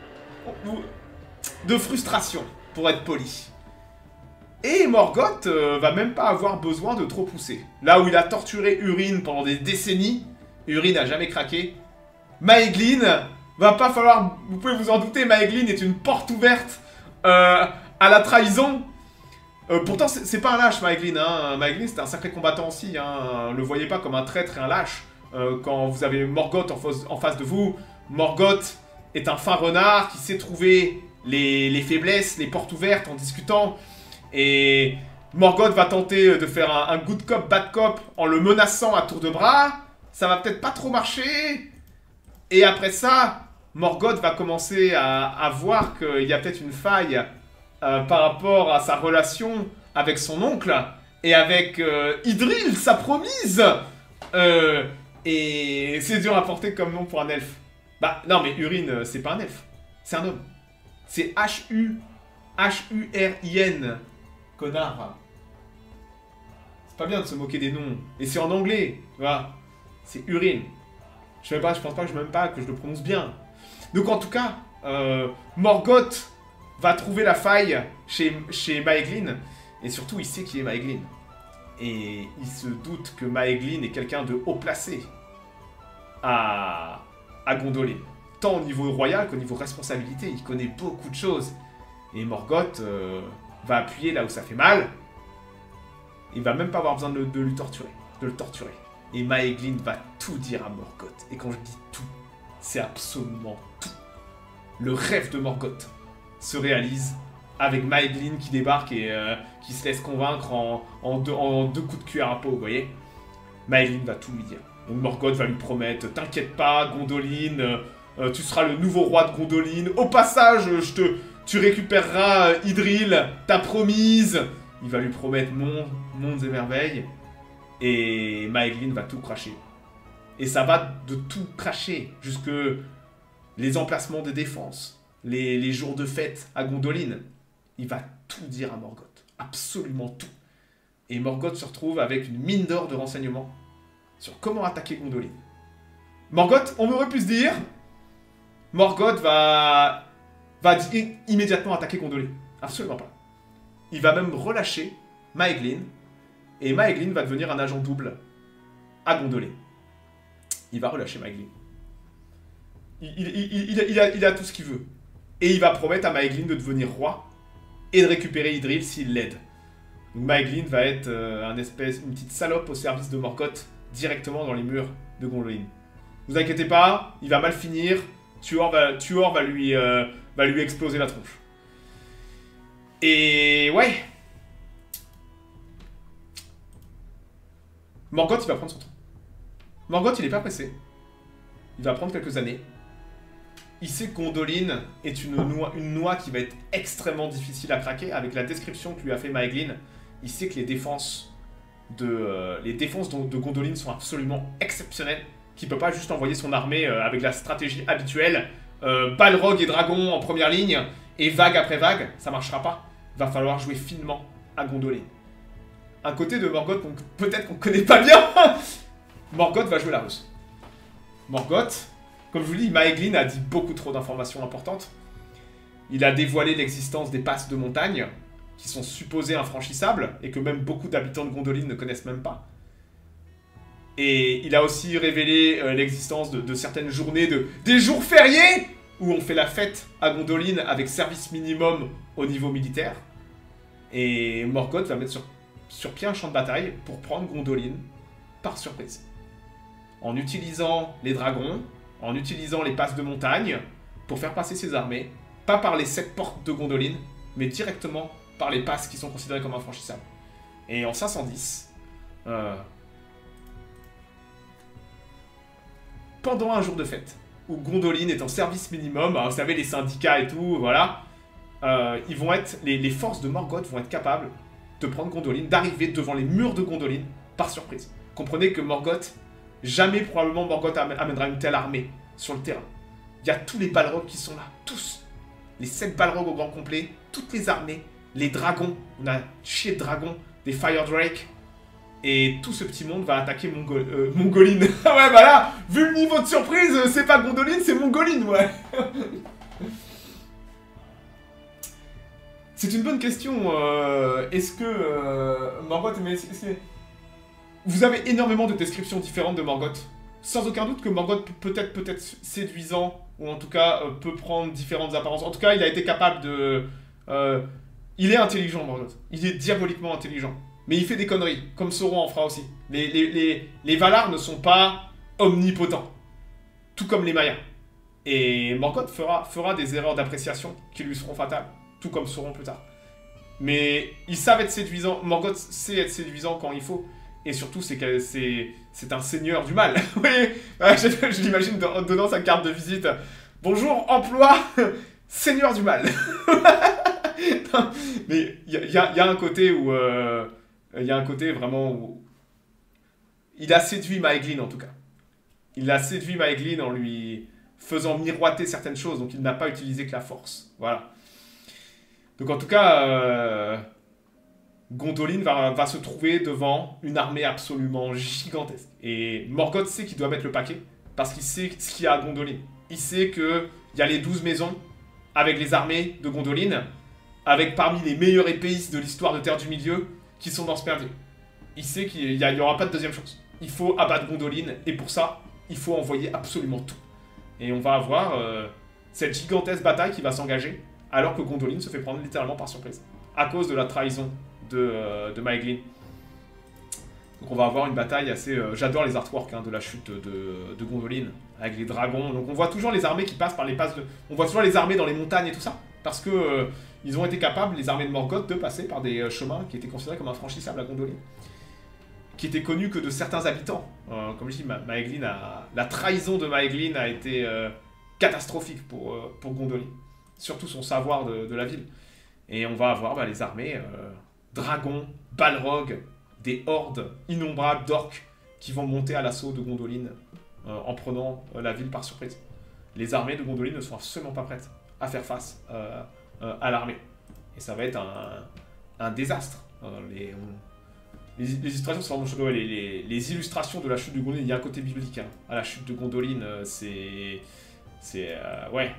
de frustration, pour être poli. Et Morgoth euh, va même pas avoir besoin de trop pousser. Là où il a torturé Húrin pendant des décennies, Húrin n'a jamais craqué. Maeglin, va pas falloir... Vous pouvez vous en douter, Maeglin est une porte ouverte euh, à la trahison. Euh, pourtant, c'est pas un lâche, Maeglin. Hein. Maeglin, c'était un sacré combattant aussi. Hein. Le voyez pas comme un traître et un lâche. Euh, quand vous avez Morgoth en, en face de vous, Morgoth est un fin renard qui sait trouver les, les faiblesses, les portes ouvertes en discutant. Et Morgoth va tenter de faire un, un good cop, bad cop en le menaçant à tour de bras. Ça va peut-être pas trop marcher. Et après ça, Morgoth va commencer à, à voir qu'il y a peut-être une faille euh, par rapport à sa relation avec son oncle et avec euh, Idril, sa promise. Euh, et c'est dur à porter comme nom pour un elfe. Bah non, mais Húrin, c'est pas un elfe. C'est un homme. C'est H U R I N. Connard. C'est pas bien de se moquer des noms. Et c'est en anglais. Voilà. C'est Húrin. Je sais pas, je pense pas que je même pas que je le prononce bien. Donc en tout cas, euh, Morgoth va trouver la faille chez, chez Maeglin. Et surtout, il sait qui est Maeglin. Et il se doute que Maeglin est quelqu'un de haut placé à, à Gondolin. Tant au niveau royal qu'au niveau responsabilité. Il connaît beaucoup de choses. Et Morgoth euh, va appuyer là où ça fait mal. Il va même pas avoir besoin de, de lui torturer. De le torturer. Et Maeglin va tout dire à Morgoth. Et quand je dis tout, c'est absolument tout. Le rêve de Morgoth se réalise avec Maeglin qui débarque et euh, qui se laisse convaincre en, en, deux, en deux coups de cuillère à peau, vous voyez. Maeglin va tout lui dire. Donc Morgoth va lui promettre, t'inquiète pas, Gondolin, euh, euh, tu seras le nouveau roi de Gondolin. Au passage, je te, tu récupéreras euh, Idril, ta promise. Il va lui promettre mondes, mondes et merveilles. Et Maeglin va tout cracher. Et ça va de tout cracher, jusque les emplacements de défense, les, les jours de fête à Gondolin. Il va tout dire à Morgoth. Absolument tout. Et Morgoth se retrouve avec une mine d'or de renseignements sur comment attaquer Gondolin. Morgoth, on aurait pu se dire, Morgoth va, va immédiatement attaquer Gondolin. Absolument pas. Il va même relâcher Maeglin. Et Maeglin va devenir un agent double à Gondolin. Il va relâcher Maeglin. Il, il, il, il, il, a, il a tout ce qu'il veut. Et il va promettre à Maeglin de devenir roi et de récupérer Idril s'il l'aide. Donc Maeglin va être euh, un espèce, une petite salope au service de Morgoth directement dans les murs de Gondolin. Vous inquiétez pas, il va mal finir. Tuor va, Tuor va, lui, euh, va lui exploser la tronche. Et ouais. Morgoth, il va prendre son temps. Morgoth, il est pas pressé. Il va prendre quelques années. Il sait que Gondolin est une noix, une noix qui va être extrêmement difficile à craquer. Avec la description que lui a fait Maeglin, il sait que les défenses de, euh, les défenses de, de Gondolin sont absolument exceptionnelles. Qu'il ne peut pas juste envoyer son armée euh, avec la stratégie habituelle. Euh, Balrog et Dragon en première ligne, et vague après vague, ça marchera pas. Il va falloir jouer finement à Gondolin. Un côté de Morgoth qu'on peut-être qu'on connaît pas bien. Morgoth va jouer la russe. Morgoth, comme je vous dis, Maeglin a dit beaucoup trop d'informations importantes. Il a dévoilé l'existence des passes de montagne, qui sont supposées infranchissables, et que même beaucoup d'habitants de Gondolin ne connaissent même pas. Et il a aussi révélé euh, l'existence de, de certaines journées, de, des jours fériés, où on fait la fête à Gondolin avec service minimum au niveau militaire. Et Morgoth va mettre sur, sur pied un champ de bataille pour prendre Gondolin par surprise. En utilisant les dragons, en utilisant les passes de montagne, pour faire passer ses armées, pas par les sept portes de Gondolin, mais directement par les passes qui sont considérées comme infranchissables. Et en cinq cent dix, euh, pendant un jour de fête, où Gondolin est en service minimum, hein, vous savez, les syndicats et tout, voilà, euh, ils vont être, les, les forces de Morgoth vont être capables de prendre Gondolin, d'arriver devant les murs de Gondolin par surprise. Comprenez que Morgoth, jamais probablement Morgoth amènera une telle armée sur le terrain. Il y a tous les Balrogs qui sont là, tous. Les sept Balrogs au grand complet, toutes les armées, les dragons, on a chier de dragons, des Fire Drake, et tout ce petit monde va attaquer Mongol, euh, Mongolin. Ouais, bah là, vu le niveau de surprise, c'est pas Gondolin, c'est Mongolin, ouais. C'est une bonne question. Euh, Est-ce que euh, Morgoth... Mais est -ce vous avez énormément de descriptions différentes de Morgoth. Sans aucun doute que Morgoth peut être peut-être séduisant, ou en tout cas euh, peut prendre différentes apparences. En tout cas, il a été capable de... Euh, il est intelligent, Morgoth. Il est diaboliquement intelligent. Mais il fait des conneries, comme Sauron en fera aussi. Les, les, les, les Valar ne sont pas omnipotents. Tout comme les Mayas. Et Morgoth fera, fera des erreurs d'appréciation qui lui seront fatales. Tout comme Sauron plus tard. Mais ils savent être séduisants. Morgoth sait être séduisant quand il faut. Et surtout, c'est que c'est un seigneur du mal. Oui, je, je l'imagine donnant sa carte de visite. Bonjour, emploi, seigneur du mal. Mais il y, y, y a un côté où... Euh, il y a un côté vraiment où... Il a séduit Maeglin, en tout cas. Il a séduit Maeglin en lui faisant miroiter certaines choses. Donc, il n'a pas utilisé que la force. Voilà. Donc, en tout cas... Euh... Gondolin va, va se trouver devant une armée absolument gigantesque. Et Morgoth sait qu'il doit mettre le paquet, parce qu'il sait ce qu'il y a à Gondolin. Il sait qu'il y a les douze maisons, avec les armées de Gondolin, avec parmi les meilleurs épéistes de l'histoire de Terre du Milieu, qui sont dans ce merdier. Il sait qu'il n'y aura pas de deuxième chance. Il faut abattre Gondolin, et pour ça, il faut envoyer absolument tout. Et on va avoir euh, cette gigantesque bataille qui va s'engager, alors que Gondolin se fait prendre littéralement par surprise, à cause de la trahison de, euh, de Maeglin. Donc on va avoir une bataille assez... Euh, J'adore les artworks hein, de la chute de, de Gondolin, avec les dragons. Donc on voit toujours les armées qui passent par les passes de... On voit toujours les armées dans les montagnes et tout ça, parce que euh, ils ont été capables, les armées de Morgoth, de passer par des euh, chemins qui étaient considérés comme infranchissables à Gondolin, qui étaient connus que de certains habitants. Euh, comme je dis, Ma Maeglin a... la trahison de Maeglin a été euh, catastrophique pour, euh, pour Gondolin, surtout son savoir de, de la ville. Et on va avoir bah, les armées... Euh, dragons, balrogs, des hordes innombrables d'orques qui vont monter à l'assaut de Gondolin euh, en prenant euh, la ville par surprise. Les armées de Gondolin ne sont absolument pas prêtes à faire face euh, euh, à l'armée. Et ça va être un, un désastre. Euh, les, on, les, les illustrations sont vraiment chouettes. Les, les, les illustrations de la chute de Gondolin, il y a un côté biblique. Hein. À la chute de Gondolin, euh, c'est... C'est... Euh, ouais...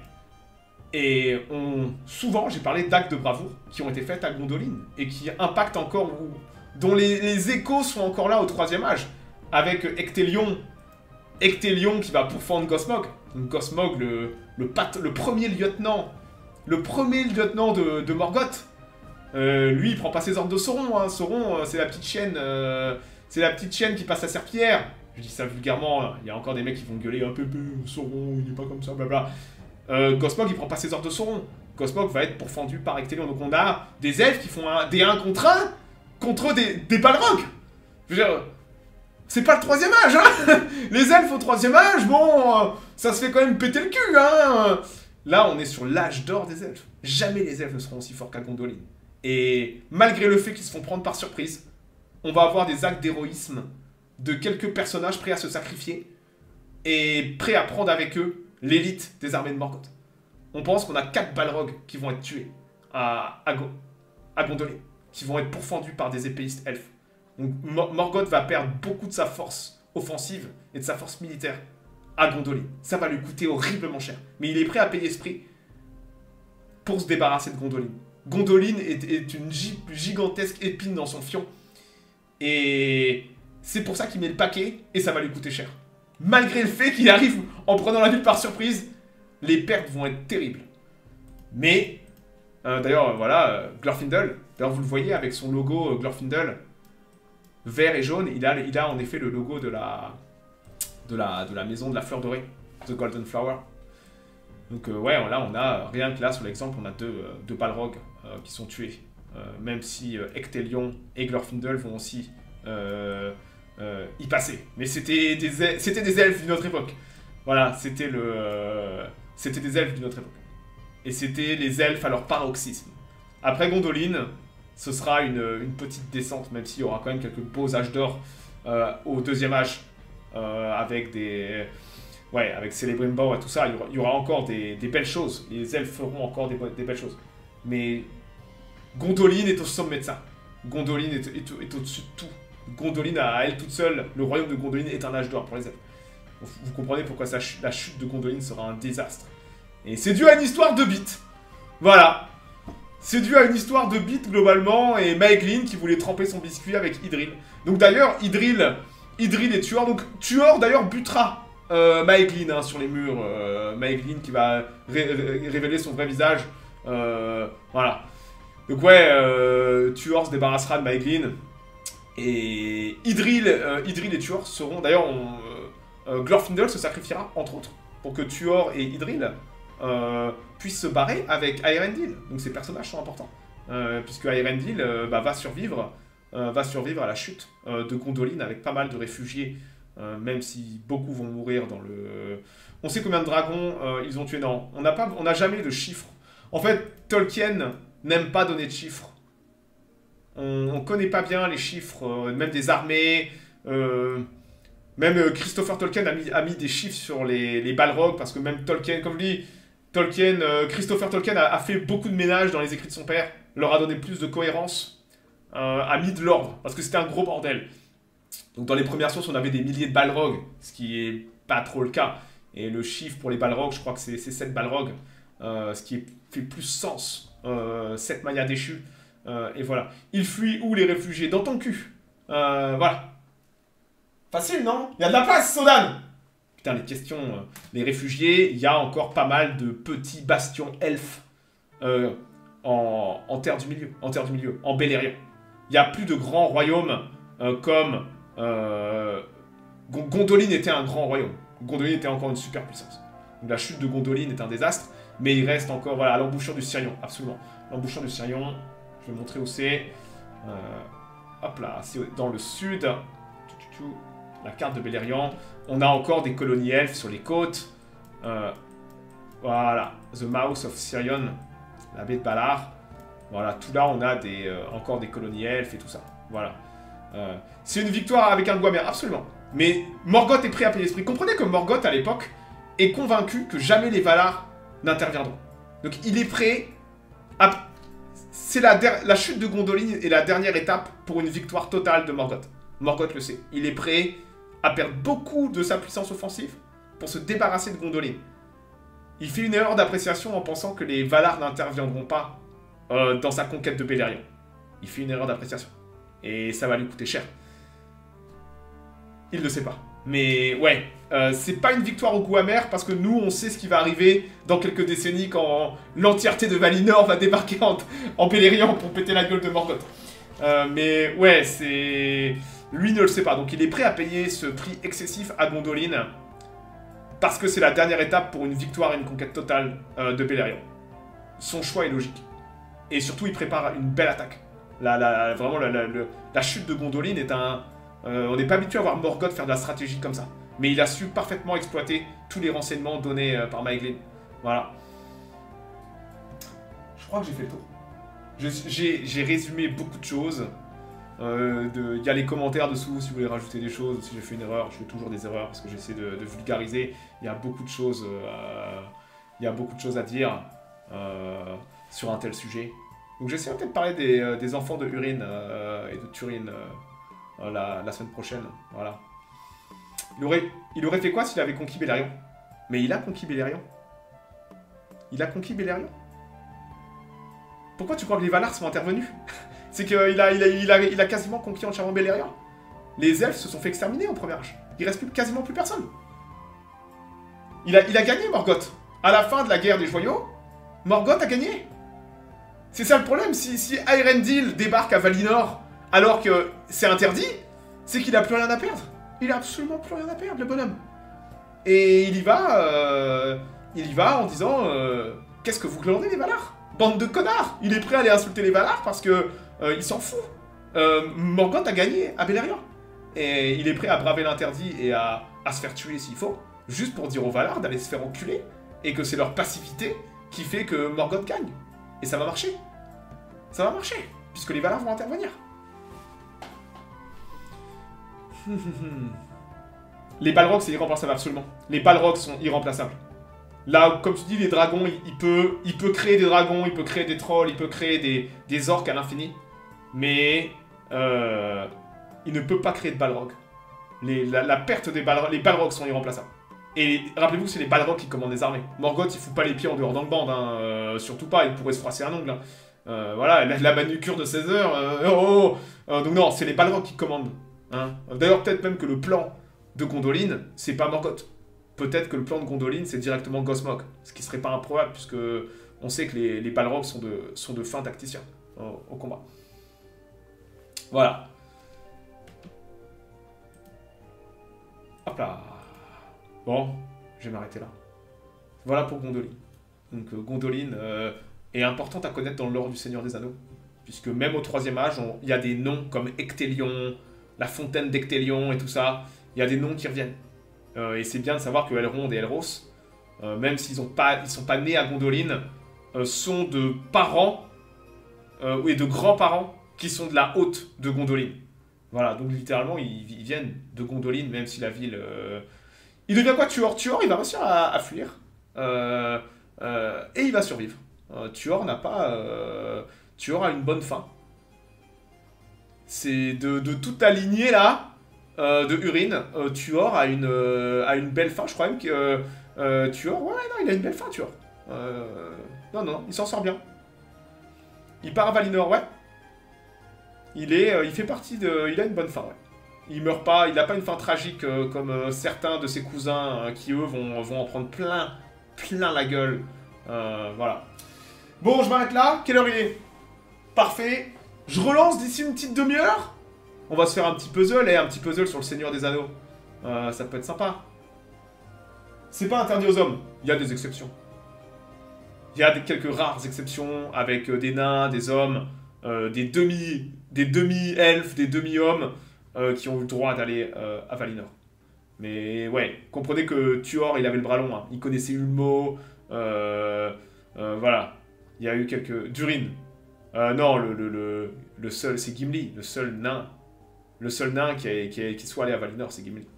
Et on, souvent, j'ai parlé d'actes de bravoure qui ont été faits à Gondolin et qui impactent encore, ou, dont les, les échos sont encore là au troisième âge, avec Ectelion, Ectelion qui va pourfendre Gosmog. Donc Gosmog, le, le, pat, le premier lieutenant, le premier lieutenant de, de Morgoth. Euh, lui, il prend pas ses ordres de Sauron. Hein. Sauron, euh, c'est la petite chienne, euh, c'est la petite chienne qui passe à serpillière. Je dis ça vulgairement. Il y a encore des mecs qui vont gueuler un peu, Sauron, il n'est pas comme ça, blabla. Euh, Gosmog il prend pas ses ordres de Sauron. Gosmog va être pourfendu par Ectelion. Donc on a des elfes qui font un, des un contre un contre des, des Balrogs. Je veux dire, c'est pas le troisième âge, hein. Les elfes au troisième âge, bon, euh, ça se fait quand même péter le cul, hein. Là on est sur l'âge d'or des elfes. Jamais les elfes ne seront aussi forts qu'à Gondolin. Et malgré le fait qu'ils se font prendre par surprise, on va avoir des actes d'héroïsme de quelques personnages prêts à se sacrifier et prêts à prendre avec eux l'élite des armées de Morgoth. On pense qu'on a quatre Balrogs qui vont être tués à, à, Go, à Gondolin, qui vont être pourfendus par des épéistes elfes. Donc Morgoth va perdre beaucoup de sa force offensive et de sa force militaire à Gondolin. Ça va lui coûter horriblement cher. Mais il est prêt à payer ce prix pour se débarrasser de Gondolin. Gondolin est, est une gigantesque épine dans son fion. Et c'est pour ça qu'il met le paquet et ça va lui coûter cher. Malgré le fait qu'il arrive en prenant la ville par surprise, les pertes vont être terribles. Mais, euh, d'ailleurs, euh, voilà, euh, Glorfindel, d'ailleurs vous le voyez avec son logo euh, Glorfindel, vert et jaune, il a, il a en effet le logo de la, de la, de la maison de la fleur dorée, The Golden Flower. Donc euh, ouais, là on a, rien que là sur l'exemple, on a deux, euh, deux Balrogs euh, qui sont tués. Euh, même si euh, Ectelion et Glorfindel vont aussi... Euh, Euh, y passer. Mais c'était des, c'était des elfes d'une autre époque. Voilà, c'était le... Euh, c'était des elfes d'une autre époque. Et c'était les elfes à leur paroxysme. Après Gondolin, ce sera une, une petite descente, même s'il y aura quand même quelques beaux âges d'or euh, au deuxième âge, euh, avec des... Ouais, avec Celebrimbor et tout ça, il y aura, il y aura encore des, des belles choses. Les elfes feront encore des, des belles choses. Mais Gondolin est au sommet de ça. Gondolin est, est, est au-dessus de tout. Gondolin, à elle toute seule, le royaume de Gondolin est un âge d'or pour les elfes. Vous comprenez pourquoi ça, la chute de Gondolin sera un désastre. Et c'est dû à une histoire de bits. Voilà. C'est dû à une histoire de bits globalement, et Maeglin qui voulait tremper son biscuit avec Idril. Donc d'ailleurs, Idril, Idril et Tuor, donc Tuor d'ailleurs butera euh, Maeglin hein, sur les murs. Euh, Maeglin qui va ré ré révéler son vrai visage. Euh, voilà. Donc ouais, euh, Tuor se débarrassera de Maeglin. Et Idril, euh, Idril et Tuor seront... D'ailleurs, euh, euh, Glorfindel se sacrifiera, entre autres, pour que Tuor et Idril euh, puissent se barrer avec Aerendil. Donc ces personnages sont importants. Euh, puisque Aerendil euh, bah, va survivre euh, va survivre à la chute euh, de Gondolin avec pas mal de réfugiés. Euh, même si beaucoup vont mourir dans le... On sait combien de dragons euh, ils ont tué. Non, on n'a pas, on n'a jamais de chiffres. En fait, Tolkien n'aime pas donner de chiffres. On ne connaît pas bien les chiffres, euh, même des armées. Euh, même euh, Christopher Tolkien a mis, a mis des chiffres sur les, les Balrogs, parce que même Tolkien, comme je dis, Tolkien, euh, Christopher Tolkien a, a fait beaucoup de ménage dans les écrits de son père, leur a donné plus de cohérence, euh, a mis de l'ordre, parce que c'était un gros bordel. Donc dans les premières sources, on avait des milliers de Balrogs, ce qui est pas trop le cas. Et le chiffre pour les Balrogs, je crois que c'est sept Balrogs, euh, ce qui fait plus sens. Euh, sept Mayas déchus. Euh, et voilà. Ils fuient où les réfugiés? Dans ton cul. Euh, voilà. Facile, non? Il y a de la place, Sodan! Putain, les questions... Euh, les réfugiés, il y a encore pas mal de petits bastions elfes euh, en, en Terre du Milieu. En Terre du Milieu. En Beleriand. Il y a plus de grands royaumes euh, comme... Euh, Gondolin était un grand royaume. Gondolin était encore une superpuissance. Donc la chute de Gondolin est un désastre. Mais il reste encore... Voilà, à l'embouchure du Sirion. Absolument. L'embouchure du Sirion... Je vais montrer où c'est. Euh, hop là, c'est dans le sud. La carte de Beleriand. On a encore des colonies elfes sur les côtes. Euh, voilà, The Mouth of Sirion, la baie de Balar. Voilà, tout là, on a des, euh, encore des colonies elfes et tout ça. Voilà. Euh, c'est une victoire avec un Guamer, absolument. Mais Morgoth est prêt à payer l'esprit. Comprenez que Morgoth, à l'époque, est convaincu que jamais les Valar n'interviendront. Donc il est prêt à... C'est la, la chute de Gondolin est la dernière étape pour une victoire totale de Morgoth. Morgoth le sait. Il est prêt à perdre beaucoup de sa puissance offensive pour se débarrasser de Gondolin. Il fait une erreur d'appréciation en pensant que les Valar n'interviendront pas euh, dans sa conquête de Beleriand. Il fait une erreur d'appréciation. Et ça va lui coûter cher. Il ne le sait pas. Mais ouais, euh, c'est pas une victoire au goût amer parce que nous, on sait ce qui va arriver dans quelques décennies quand l'entièreté de Valinor va débarquer en, en Beleriand pour péter la gueule de Morgoth. Euh, mais ouais, c'est... Lui ne le sait pas, donc il est prêt à payer ce prix excessif à Gondolin parce que c'est la dernière étape pour une victoire et une conquête totale euh, de Beleriand. Son choix est logique. Et surtout, il prépare une belle attaque. La, la, vraiment, la, la, la, la chute de Gondolin est un... Euh, on n'est pas habitué à voir Morgoth faire de la stratégie comme ça. Mais il a su parfaitement exploiter tous les renseignements donnés euh, par Maeglin. Voilà. Je crois que j'ai fait le tour. J'ai résumé beaucoup de choses. Euh, de, il y a les commentaires dessous si vous voulez rajouter des choses. Si j'ai fait une erreur, je fais toujours des erreurs parce que j'essaie de, de vulgariser. Il y a beaucoup de choses, euh, il y a beaucoup de choses à dire euh, sur un tel sujet. Donc j'essaie peut-être de parler des, euh, des enfants de Húrin euh, et de Túrin euh, la, la semaine prochaine. Voilà. Il aurait, il aurait fait quoi s'il avait conquis Beleriand? Mais il a conquis Beleriand. Il a conquis Beleriand. Pourquoi tu crois que les Valar sont intervenus? C'est qu'il a, il a, il a, il a quasiment conquis entièrement Beleriand. Les elfes se sont fait exterminer en premier âge. Il reste plus, quasiment plus personne. Il a, il a gagné, Morgoth. À la fin de la guerre des joyaux, Morgoth a gagné. C'est ça le problème. Si, si Aerendil débarque à Valinor alors que c'est interdit, c'est qu'il a plus rien à perdre. Il a absolument plus rien à perdre, le bonhomme. Et il y va, euh, il y va en disant euh, qu'est-ce que vous glandez, les Valar? Bande de connards. Il est prêt à aller insulter les Valar parce que euh, il s'en fout. Euh, Morgoth a gagné à Beleriand. Et il est prêt à braver l'interdit et à, à se faire tuer s'il faut, juste pour dire aux Valar d'aller se faire enculer, et que c'est leur passivité qui fait que Morgoth gagne. Et ça va marcher. Ça va marcher, puisque les Valar vont intervenir. Les Balrogs, c'est irremplaçable, absolument. Les Balrogs sont irremplaçables. Là, comme tu dis, les dragons, il, il, peut, il peut créer des dragons, il peut créer des trolls, il peut créer des, des orques à l'infini. Mais euh, il ne peut pas créer de Balrogs. Les, la, la perte des Balrogs, les Balrogs sont irremplaçables. Et rappelez-vous que c'est les Balrogs qui commandent les armées. Morgoth, il fout pas les pieds en dehors dans le bande, hein, euh, surtout pas, il pourrait se froisser un ongle. Hein. Euh, voilà, la, la manucure de seize heures, euh, oh, oh, oh. Euh, donc non, c'est les Balrogs qui commandent. Hein. D'ailleurs, peut-être même que le plan de Gondolin, c'est pas Morgoth. Peut-être que le plan de Gondolin, c'est directement Gosmog, ce qui serait pas improbable, puisque on sait que les, les Balrogs sont de, sont de fins tacticiens au, au combat. Voilà. Hop là. Bon, je vais m'arrêter là. Voilà pour Gondolin. Donc euh, Gondolin euh, est importante à connaître dans le lore du Seigneur des Anneaux, puisque même au troisième âge, il y a des noms comme Ectélion, la fontaine d'Ectélion et tout ça, il y a des noms qui reviennent. Euh, et c'est bien de savoir que Elrond et Elros, euh, même s'ils ne sont pas nés à Gondolin, euh, sont de parents euh, et de grands-parents qui sont de la haute de Gondolin. Voilà, donc littéralement, ils, ils viennent de Gondolin, même si la ville... Euh... Il devient quoi, Tuor? Tuor, il va réussir à, à fuir. Euh, euh, et il va survivre. Euh, Tuor n'a pas... Euh... Tuor a une bonne fin. C'est de, de toute ta lignée, là... Euh, de Urine, euh, Tuor a une, euh, a une belle fin, je crois même que euh, euh, Tuor, ouais, non, il a une belle fin, Tuor. Euh, non, non, il s'en sort bien. Il part à Valinor, ouais. Il est, euh, il fait partie de, il a une bonne fin, ouais. Il meurt pas, il a pas une fin tragique euh, comme euh, certains de ses cousins euh, qui eux vont, vont en prendre plein, plein la gueule. Euh, voilà. Bon, je m'arrête là. Quelle heure il est? Parfait. Je relance d'ici une petite demi-heure. On va se faire un petit puzzle, et un petit puzzle sur le Seigneur des Anneaux. Euh, ça peut être sympa. C'est pas interdit aux hommes. Il y a des exceptions. Il y a des, quelques rares exceptions avec euh, des nains, des hommes, euh, des demi, des demi-elfes, des demi-hommes euh, qui ont eu le droit d'aller euh, à Valinor. Mais ouais, comprenez que Tuor, il avait le bras long. Hein. Il connaissait Ulmo. Euh, euh, voilà. Il y a eu quelques... Durin. Euh, non, le, le, le, le seul, c'est Gimli, le seul nain. Le seul nain qui, est, qui, est, qui soit allé à Valinor, c'est Gimli.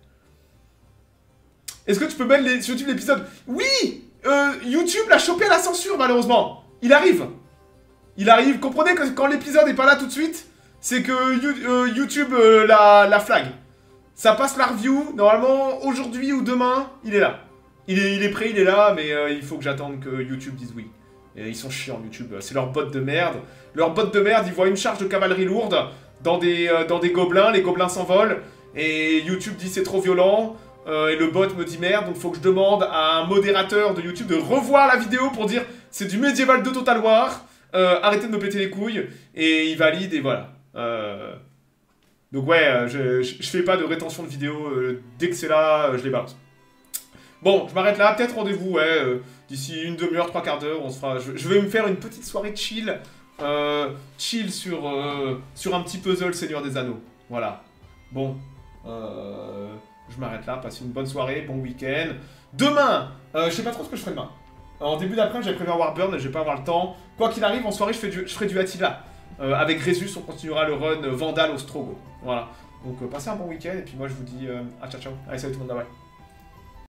Est-ce que tu peux mettre les, sur YouTube l'épisode? Oui, euh, YouTube l'a chopé à la censure, malheureusement. Il arrive. Il arrive. Comprenez que quand l'épisode n'est pas là tout de suite, c'est que euh, YouTube euh, la, la flag. Ça passe la review. Normalement, aujourd'hui ou demain, il est là. Il est, il est prêt, il est là, mais euh, il faut que j'attende que YouTube dise oui. Et ils sont chiants, YouTube. C'est leur bot de merde. Leur bot de merde, ils voient une charge de cavalerie lourde dans des, euh, dans des gobelins, les gobelins s'envolent, et YouTube dit c'est trop violent, euh, et le bot me dit merde, donc faut que je demande à un modérateur de YouTube de revoir la vidéo pour dire c'est du médiéval de Total War, euh, arrêtez de me péter les couilles, et il valide, et voilà. Euh... Donc ouais, je, je, je fais pas de rétention de vidéo, euh, dès que c'est là, euh, je les balance. Bon, je m'arrête là, peut-être rendez-vous, ouais, euh, d'ici une demi-heure, trois quarts d'heure, on se fera... Je, je vais me faire une petite soirée chill, Euh, chill sur, euh, sur un petit puzzle Seigneur des Anneaux. Voilà. Bon. Euh, je m'arrête là. Passez une bonne soirée, bon week-end. Demain, euh, je sais pas trop ce que je ferai demain. En début d'après-midi, j'avais prévu un Warburn, je vais pas avoir le temps. Quoi qu'il arrive, en soirée, je, fais du, je ferai du Attila. Euh, avec Résus, on continuera le run Vandal Ostrogo. Voilà. Donc, euh, passez un bon week-end. Et puis moi, je vous dis euh, à ciao ciao. Allez, salut tout le monde. Bye bye.